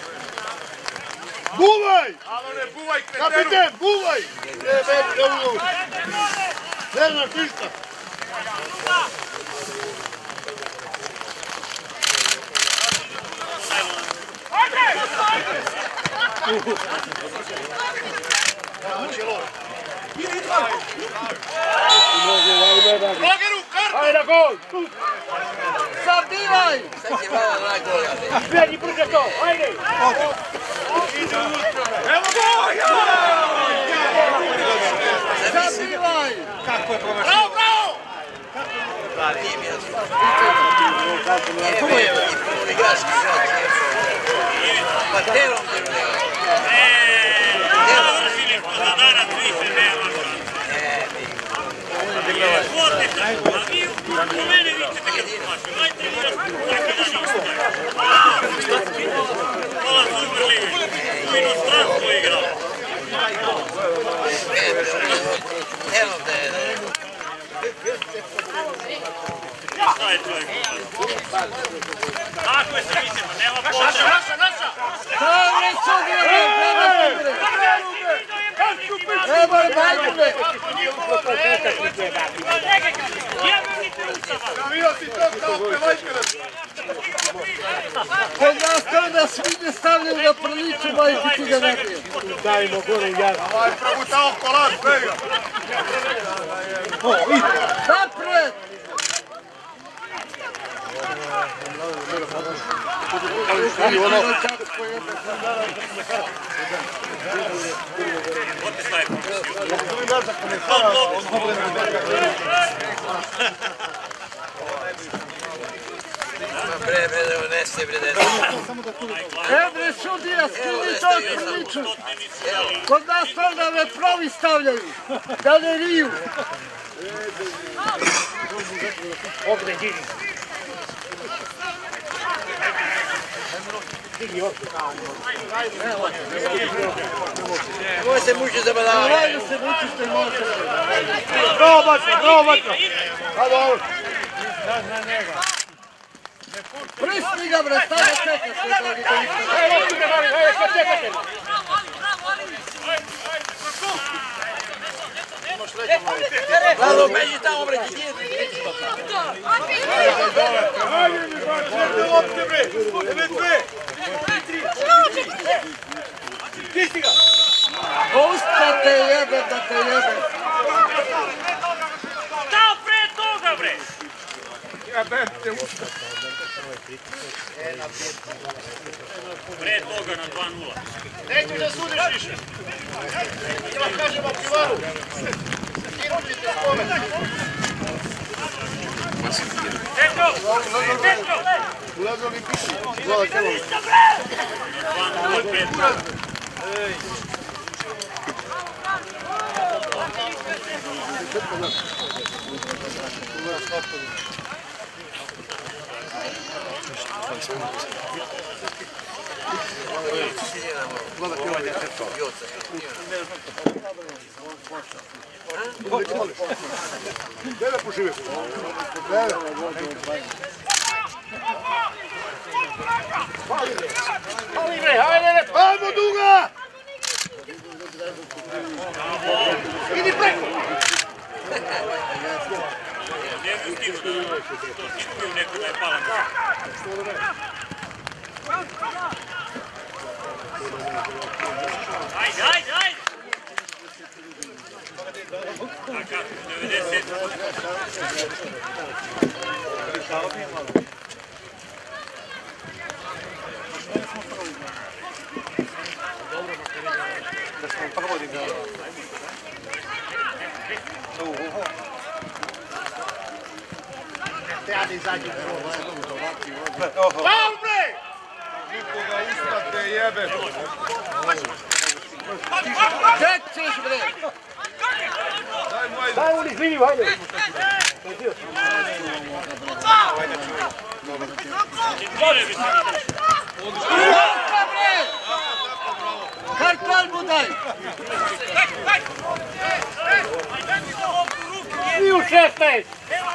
Buvaj! Alo ne buvaj kretenu! Kapiten, buvaj! Jebete ulo! Ne znaš ništa! Blogeru, kartu! Ajde, gol! Zabivaj! Sad će malo na gol. Izbjegi brže to, ajde! Evo gol! Zabivaj! Kako je promašio? Bravo, bravo! Nije mi jasno. Nije mi jasno. I igrački sad. Pa telom te mi nema. Završili smo za danas više nema. Vodite se, a vi u mene vićete kad pomašu. Ajde mi da Hvala Superligi. U inostranstvu igrao. Telom te je. Šta je čovjek? Tako je se mislimo, nema potreba. Naša, naša, naša! Stavre sudije, bre! Evo je majke! Vidio si to kao pelajkara! Kod nas to da svi ne stavljaju da priliču, majke ti ga nabiju. Dajmo gore jazno. Ovaj progutao kolan, svega! Napred! Bre, bre, da unese, bre, da je. E bre, sudija, skini to priliču. Kod nas to da me pravi stavljaju, da ne riju. Ovdje, digi. Digi, ovdje. Nemoj se muči za badavanje. Nemoj se muči što je može. Bravo, Bačka, bravo, Bačka. Hajde, ovo. Na njega. Prisni ga, bre, stavno čekaš. Hajde, ovdje ga, hajde, hajde, kad čekate. Lalo, beži tamo, bre, ti je. Usta te jebe, da te jebe. Stao pre toga, bre! Pre toga na dva nula. Neću da sudiš više. Ja vam kažem o pivaru. Skinuti te spomen. Dečko! Dečko! Ulazio mi piši. Glava ćemo. dva nula pet. Dele požive. Dele. Hajde, bre, hajde, Ajmo Duga! idi preko. Ne znam stigu da to tipkuju neko da je pala. Ajde, ajde, ajde! Taka, devedeset. Treba da izađe Faul, bre! Nikoga usta te jebe. Ček ćeš, bre. Daj mu ajde. Daj mu niz liniju, hajde. Usta, bre! Kartal mu daj. I u šesnaest.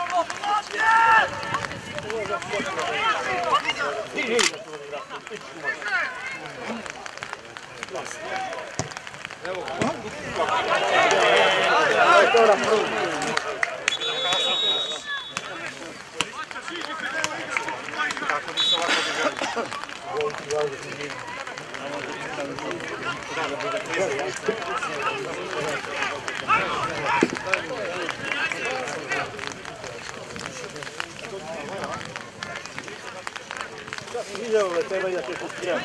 Vidjelo le treba i da se poskrijati.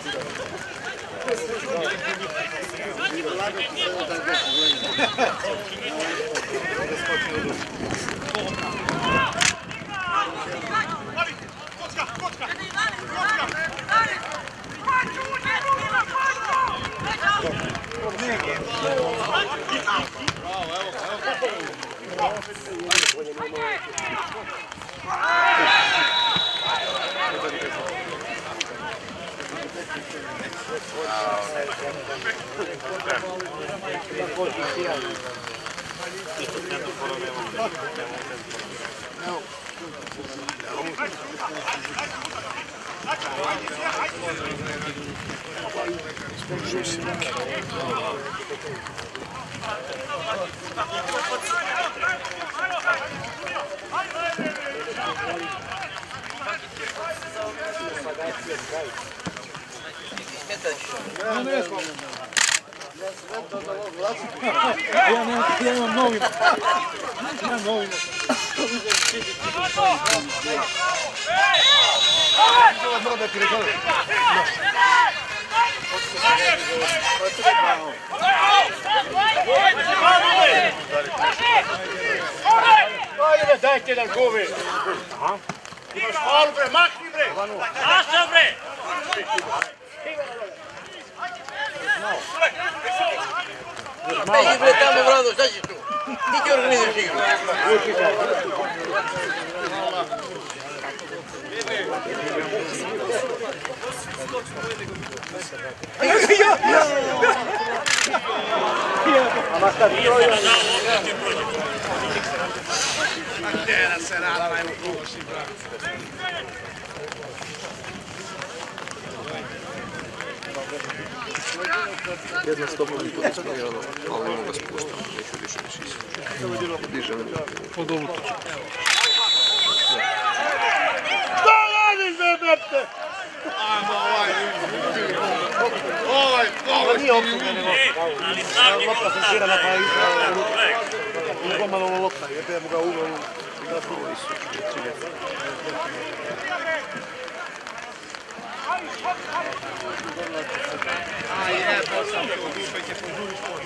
Ja imam novinu. Imam novinu. Ajde, dajte jedan gove. Imaš faul, bre, makni, bre. Naša, bre! Beži, bre, tamo, Vlado, šta ćeš tu? Ti ti organizuješ igru. Gdje se rada najmo proši, brate. Jedna stopa mi to isplanirano, ali imamo ga spustamo, neću više više isući. Dižem. Od ovu točku. Šta radiš, bebete? Ajmo, ovaj. Ovaj, ovaj. Nije opsuga, nego... Lopta se svirana pa je išla... Gomanovo lopta, jebemo ga uglavnom. Ovo isući, tri leta. A je, posam te u dupe će požuriš to.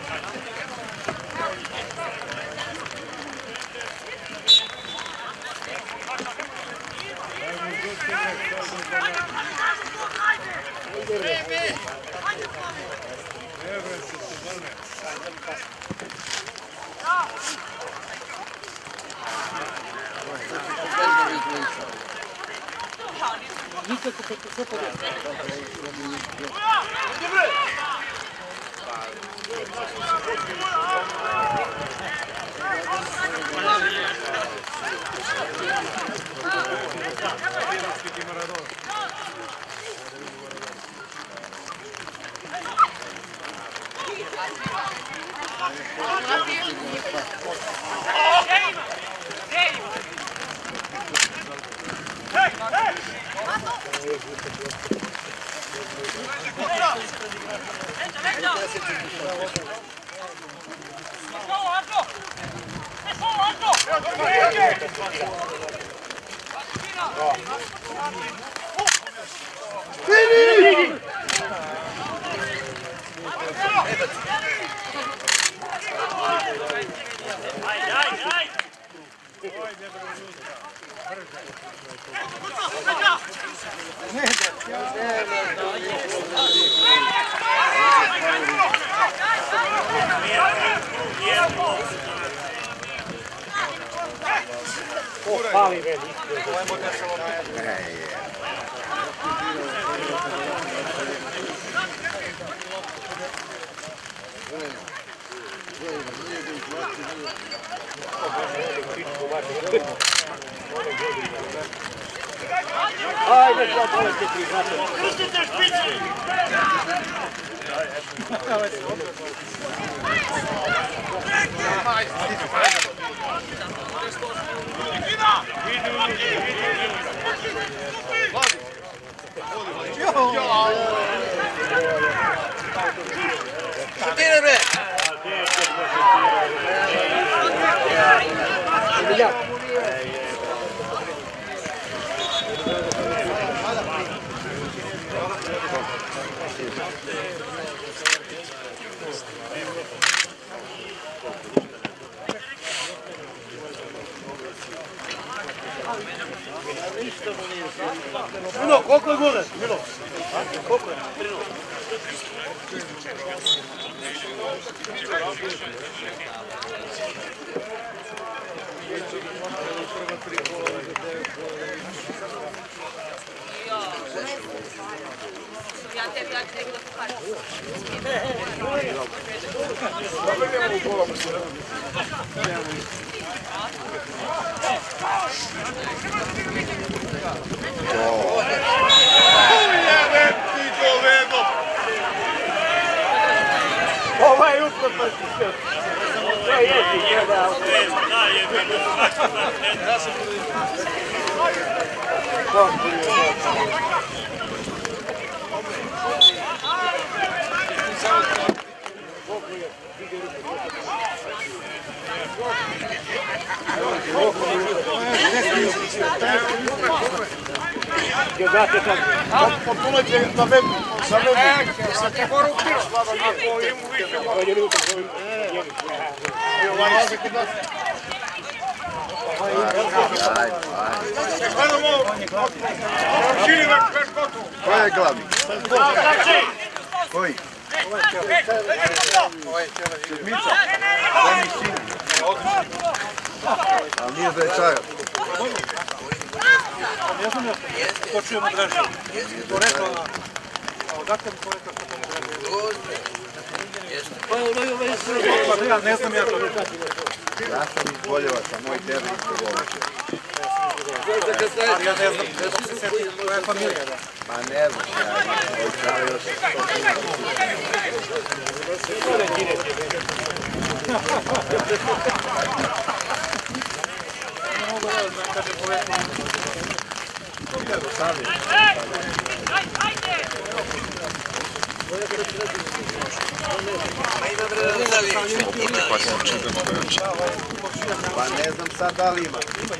Pali vedi. Ajde, sad volite tri, znate. Pustite špici! Šutire, bre! Milo, koliko je gore? Milo? Koliko je? Ja tebi ja ću da pokažem. Ovaj je uspod prsti sve. Sve jesi, sve da. Da, je bilo svaki Ja sam bilo Gledate tako. Potpuno će na webu. Na webu. Sa te porukiš, ako im više Ovdje ljudi kao zovim. Stefanovo, širi već gotovo. Ko je glavni? Koji? Sedmica. Ali nije da je čajac. Ne znam ja, to čujem od Draža. To rekao, a odakle mi to rekao što to mu Draža? Pa ja ne znam ja to. Ja sam iz Boljevaca, moj deda iz Boljevaca. Ali ja ne znam, ne znam se sjeti koja familija. Pa ne znam, ja moj čajac. Pa ne znam sad da li ima.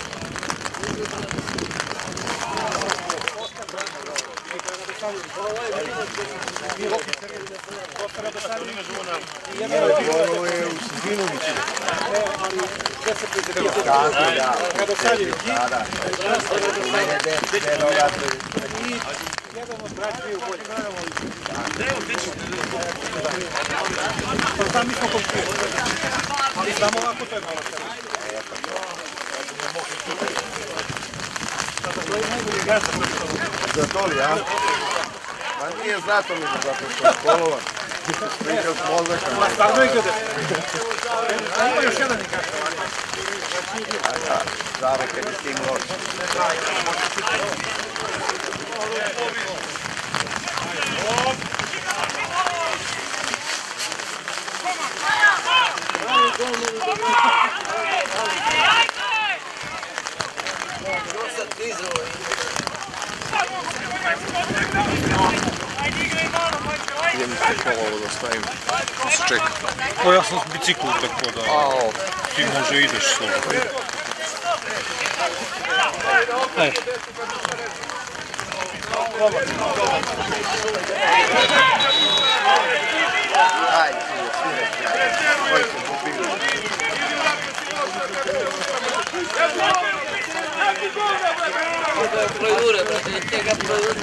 Ovo je u Svinuliću. Jedan od braća bio u bolje. Znam, mi smo kompleti. Ali znamo ovako to je malo sve. Za to li, a? Pa nije zato mi, zato što je školovan. Pričao s mozaka. Ma stvarno je gdje. Ima još jedan nikak. Zave kad je tim loš. Idem tako ovo da stavim, to se čeka. Pa ja sam s biciklu tako da ti može ideš slobodno. Ej. Ajde, koji se popili. Projdure, brate, njega projdure.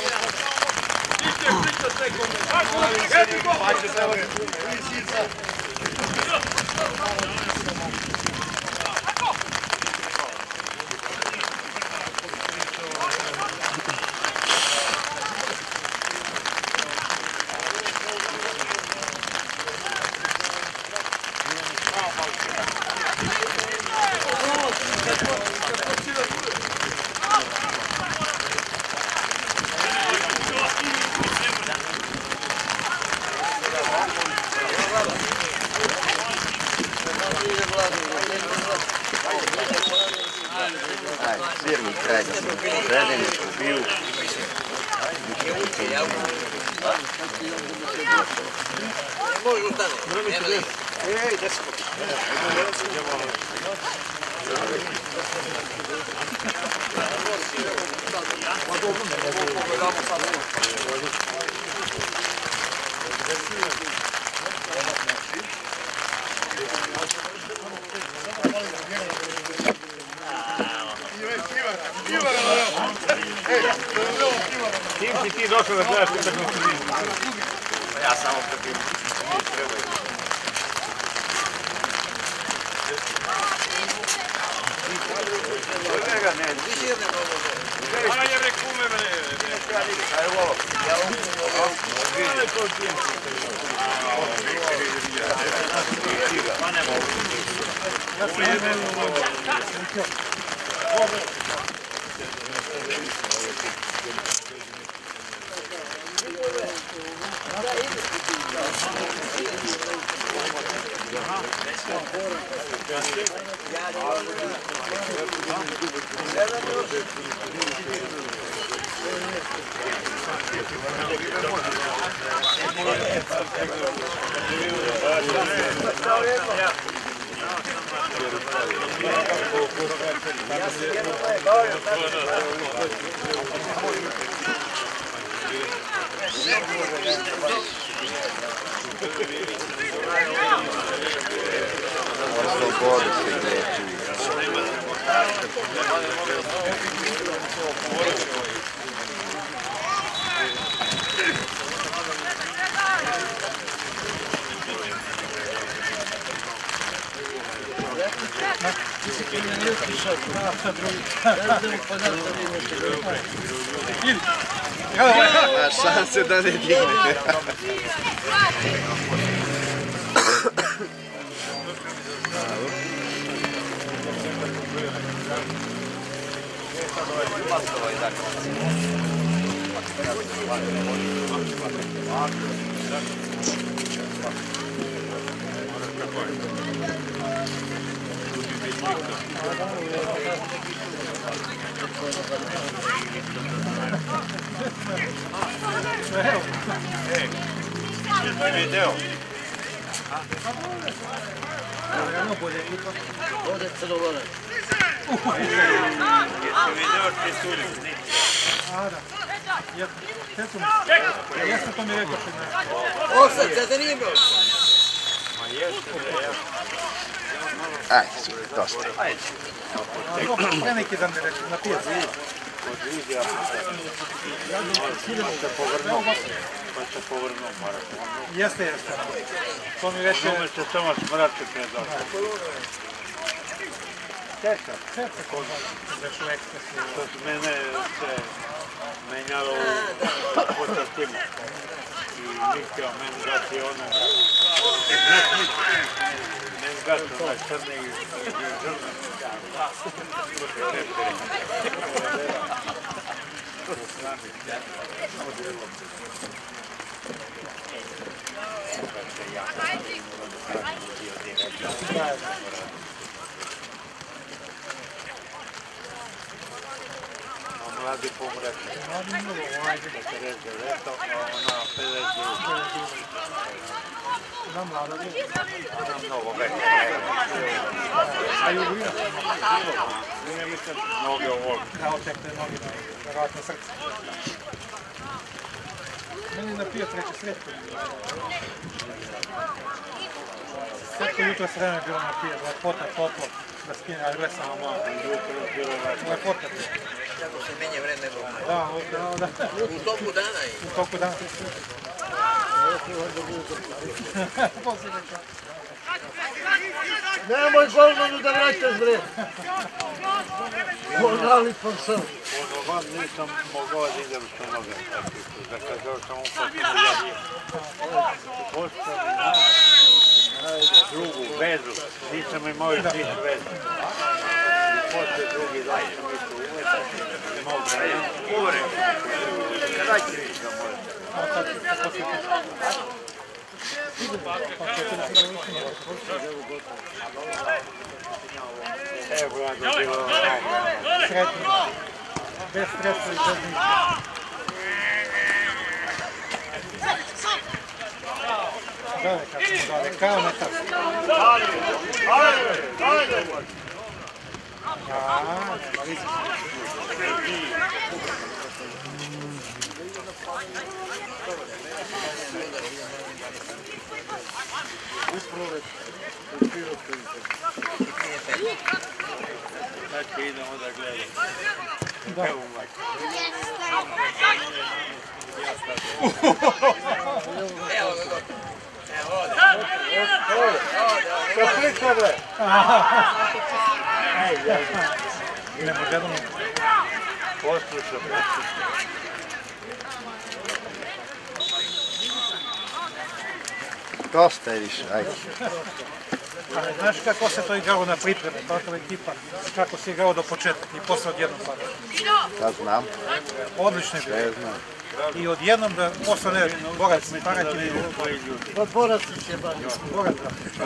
Ajde, svirni kraj da smo sredeni, ubiju. Može ustane, nema li. Ej, desko. Tim si ti došao da gledaš utakmicu Dinama. Ja samo trpim. Ajde, kume, bre. Ajde, ovo. A šanse da ne digne. Video. Ovdje crnogorac. Jesi video ti suri? A, da. Jesam to mi rekao. Osad, za zanimljivo. Ajde, super, dosta. Pre neki dan mi rekao, na pijacu. Pa se povrnuo maraton. Jeste, jeste. To mi već je... Tome se samo smrače predao. Čeka, čeka ko zna. Već u ekspresu. Kod mene se menjalo po tastimu. I mislio meni dati ono... Meni dati onaj crni i žrni. Mladi pomrekli. Mladi mnogo, ajde. četrdeset devet, a ona pedeset dva. Da, mlada bi. Ona mnogo veća. A Jugurina? Ne mislim noge ovog. Da, otekne noge, verovatno srce. Meni na pijac reče Sretko. Sretko jutro s vreme bilo na pijac, lepota, toplo, da skine, ali gle samo malo. Lepota. Kako se menje vreme Bogna. Da, da, da. U toku dana je. U toku dana. Nemoj golmanu da vraćaš, bre. Morali sam sam. Ono van nisam mogao da idem što noge. Zakazao sam upati u jadje. Postavim drugu vezu. Nisam imao još niš vezu. I posle drugi dan sam isto uvetan. Imao grajem. Uvrem. Kada će reći da možete? Evo ja da bilo Sretni. Bez stresa i bez ništa. Dole kako smo dole, kao metak. Ajde, ajde! A, nema rizika. Znači idemo da gledamo. Da. Evo mlak. Evo ga gotovo. Evo ovdje. Što slično bre? Idemo gledamo. Poslušam. Dosta je više, ajde. Znaš kako se to igralo na pripreme, takva ekipa, kako se igralo do početka i posle odjednom pada. Ja znam. Odlično je bilo. Ja znam. I odjednom da posle ne, Borac, Starać je bilo. Pa Borac će bati. Borac, da.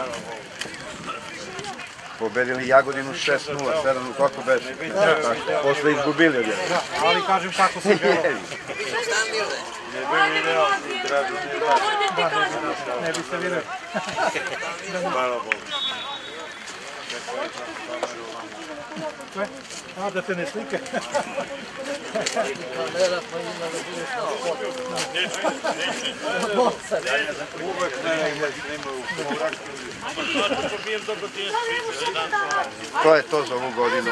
Pobedili Jagodinu šest nula, sedam, kako beše. Posle izgubili od jedan. Da, ali kažem kako se igralo. Stan Milne. Ne bi video, drago mi je vas. Da, ne, ne biste videli. Hvala Bogu. Sve? A, da te ne slike. Kamera pa ima da bude što. Uvek najbolje snimaju u korak. To je to za ovu godinu.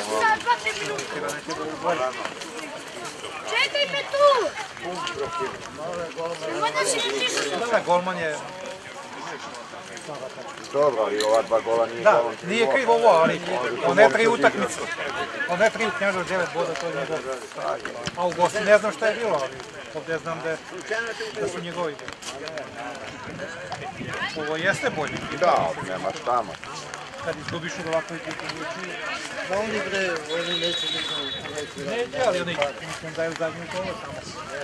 Čekaj me tu! Da, golman je Dobro, ali ova dva gola nije Da, golom. nije kriv ovo, ali one tri utakmice. One tri u Knjaževu devet boda, to je njegov. A u gosti ne znam šta je bilo, ali ovdje znam da, da su njegovi. Ovo jeste bolje. Da, nema štama. Kad izgubiš od ovakve ekipe. Da oni bre, oni neće biti... Neće, ali oni mislim daju zadnju golu tamo.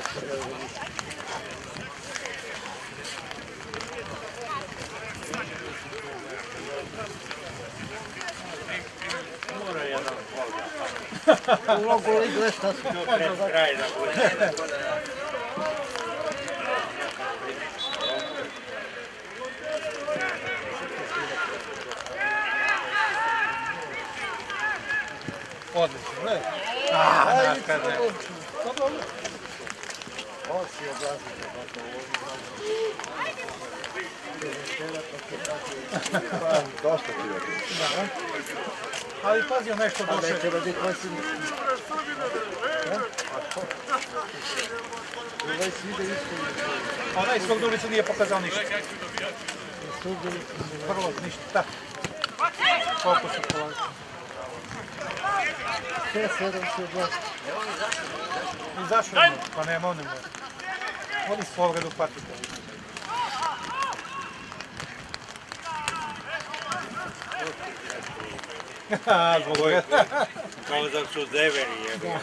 Ovo goli gle šta su. Odlično, gledaj. Aaa, kad ne. Ovo si oblazio. Dosta ti je. Ali pazi, onaj što došao. Ne treba biti vasim. Ovaj si ide isto. Onaj svog Dulicu nije pokazao ništa. Prvo, ništa, tako. Koliko su polazili. Sve sedam se oblazio. I zašao je, pa nema on ne može. Oni s povredu patite. Haha, zbog ove. Kao da su deveri jebe.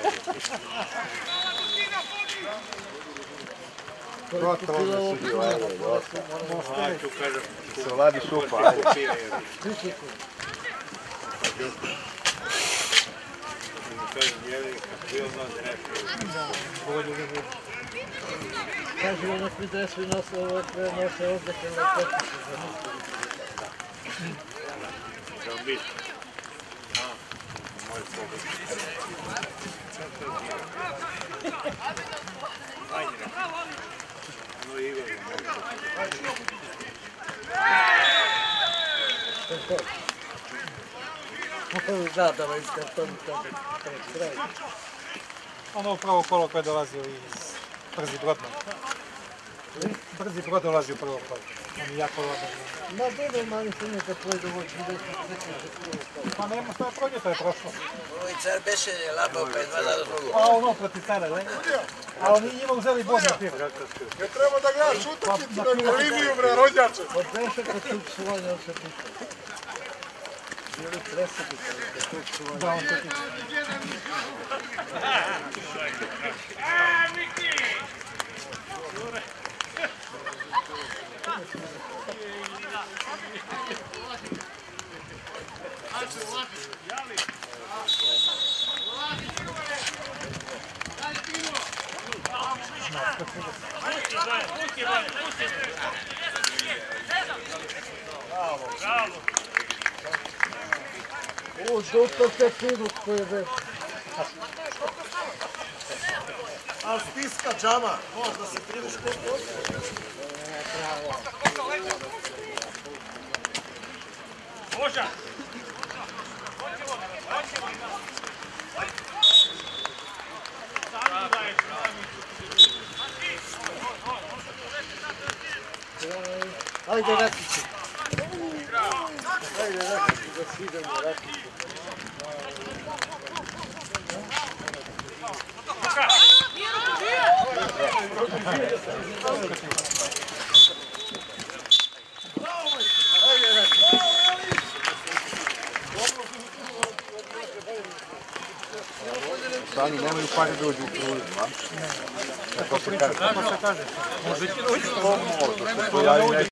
Gotovo ne sudio, ajde, dosta. A, tu kažem. Se vladi šupa, ajde. Kažem, jeli, bio znam da nešto. Kaže, onak mi dresu i nose ovo, sve nose ozdeke na potpisu za ništa. Ćemo biti. Moj pogled. Ajde, ne. No, Igor je moj zadava iz kartonika pred kraj. Ono upravo kolo koje je dolazio iz Brzi Brod. Brzi Brod dolazi u prvo kolo. On je jako ladan. Ma dobro, mani se neka pojde ovo čudeći. Pa nema što je prođe, to je prošlo. Ovo i car beše labao pa je dva zada drugo. A ono proti cara, ne? A oni njima uzeli bod na pir. Ne treba da gledaš utakmicu na liniju, bre, rođače. Od beše kod tog psuvanja on se pita. Ili presebiti kod tog psuvanja. Da, on se pita. O, dosta te piru koje već. A stiska džama, možda se primiš koliko? Boža! Ajde, Rakiću. Ajde, Rakiću, da si idemo, Rakiću. Stani, nemaju pare da uđu u trudu, a? Tako se kaže. Može ti doći. Može, to se pojavi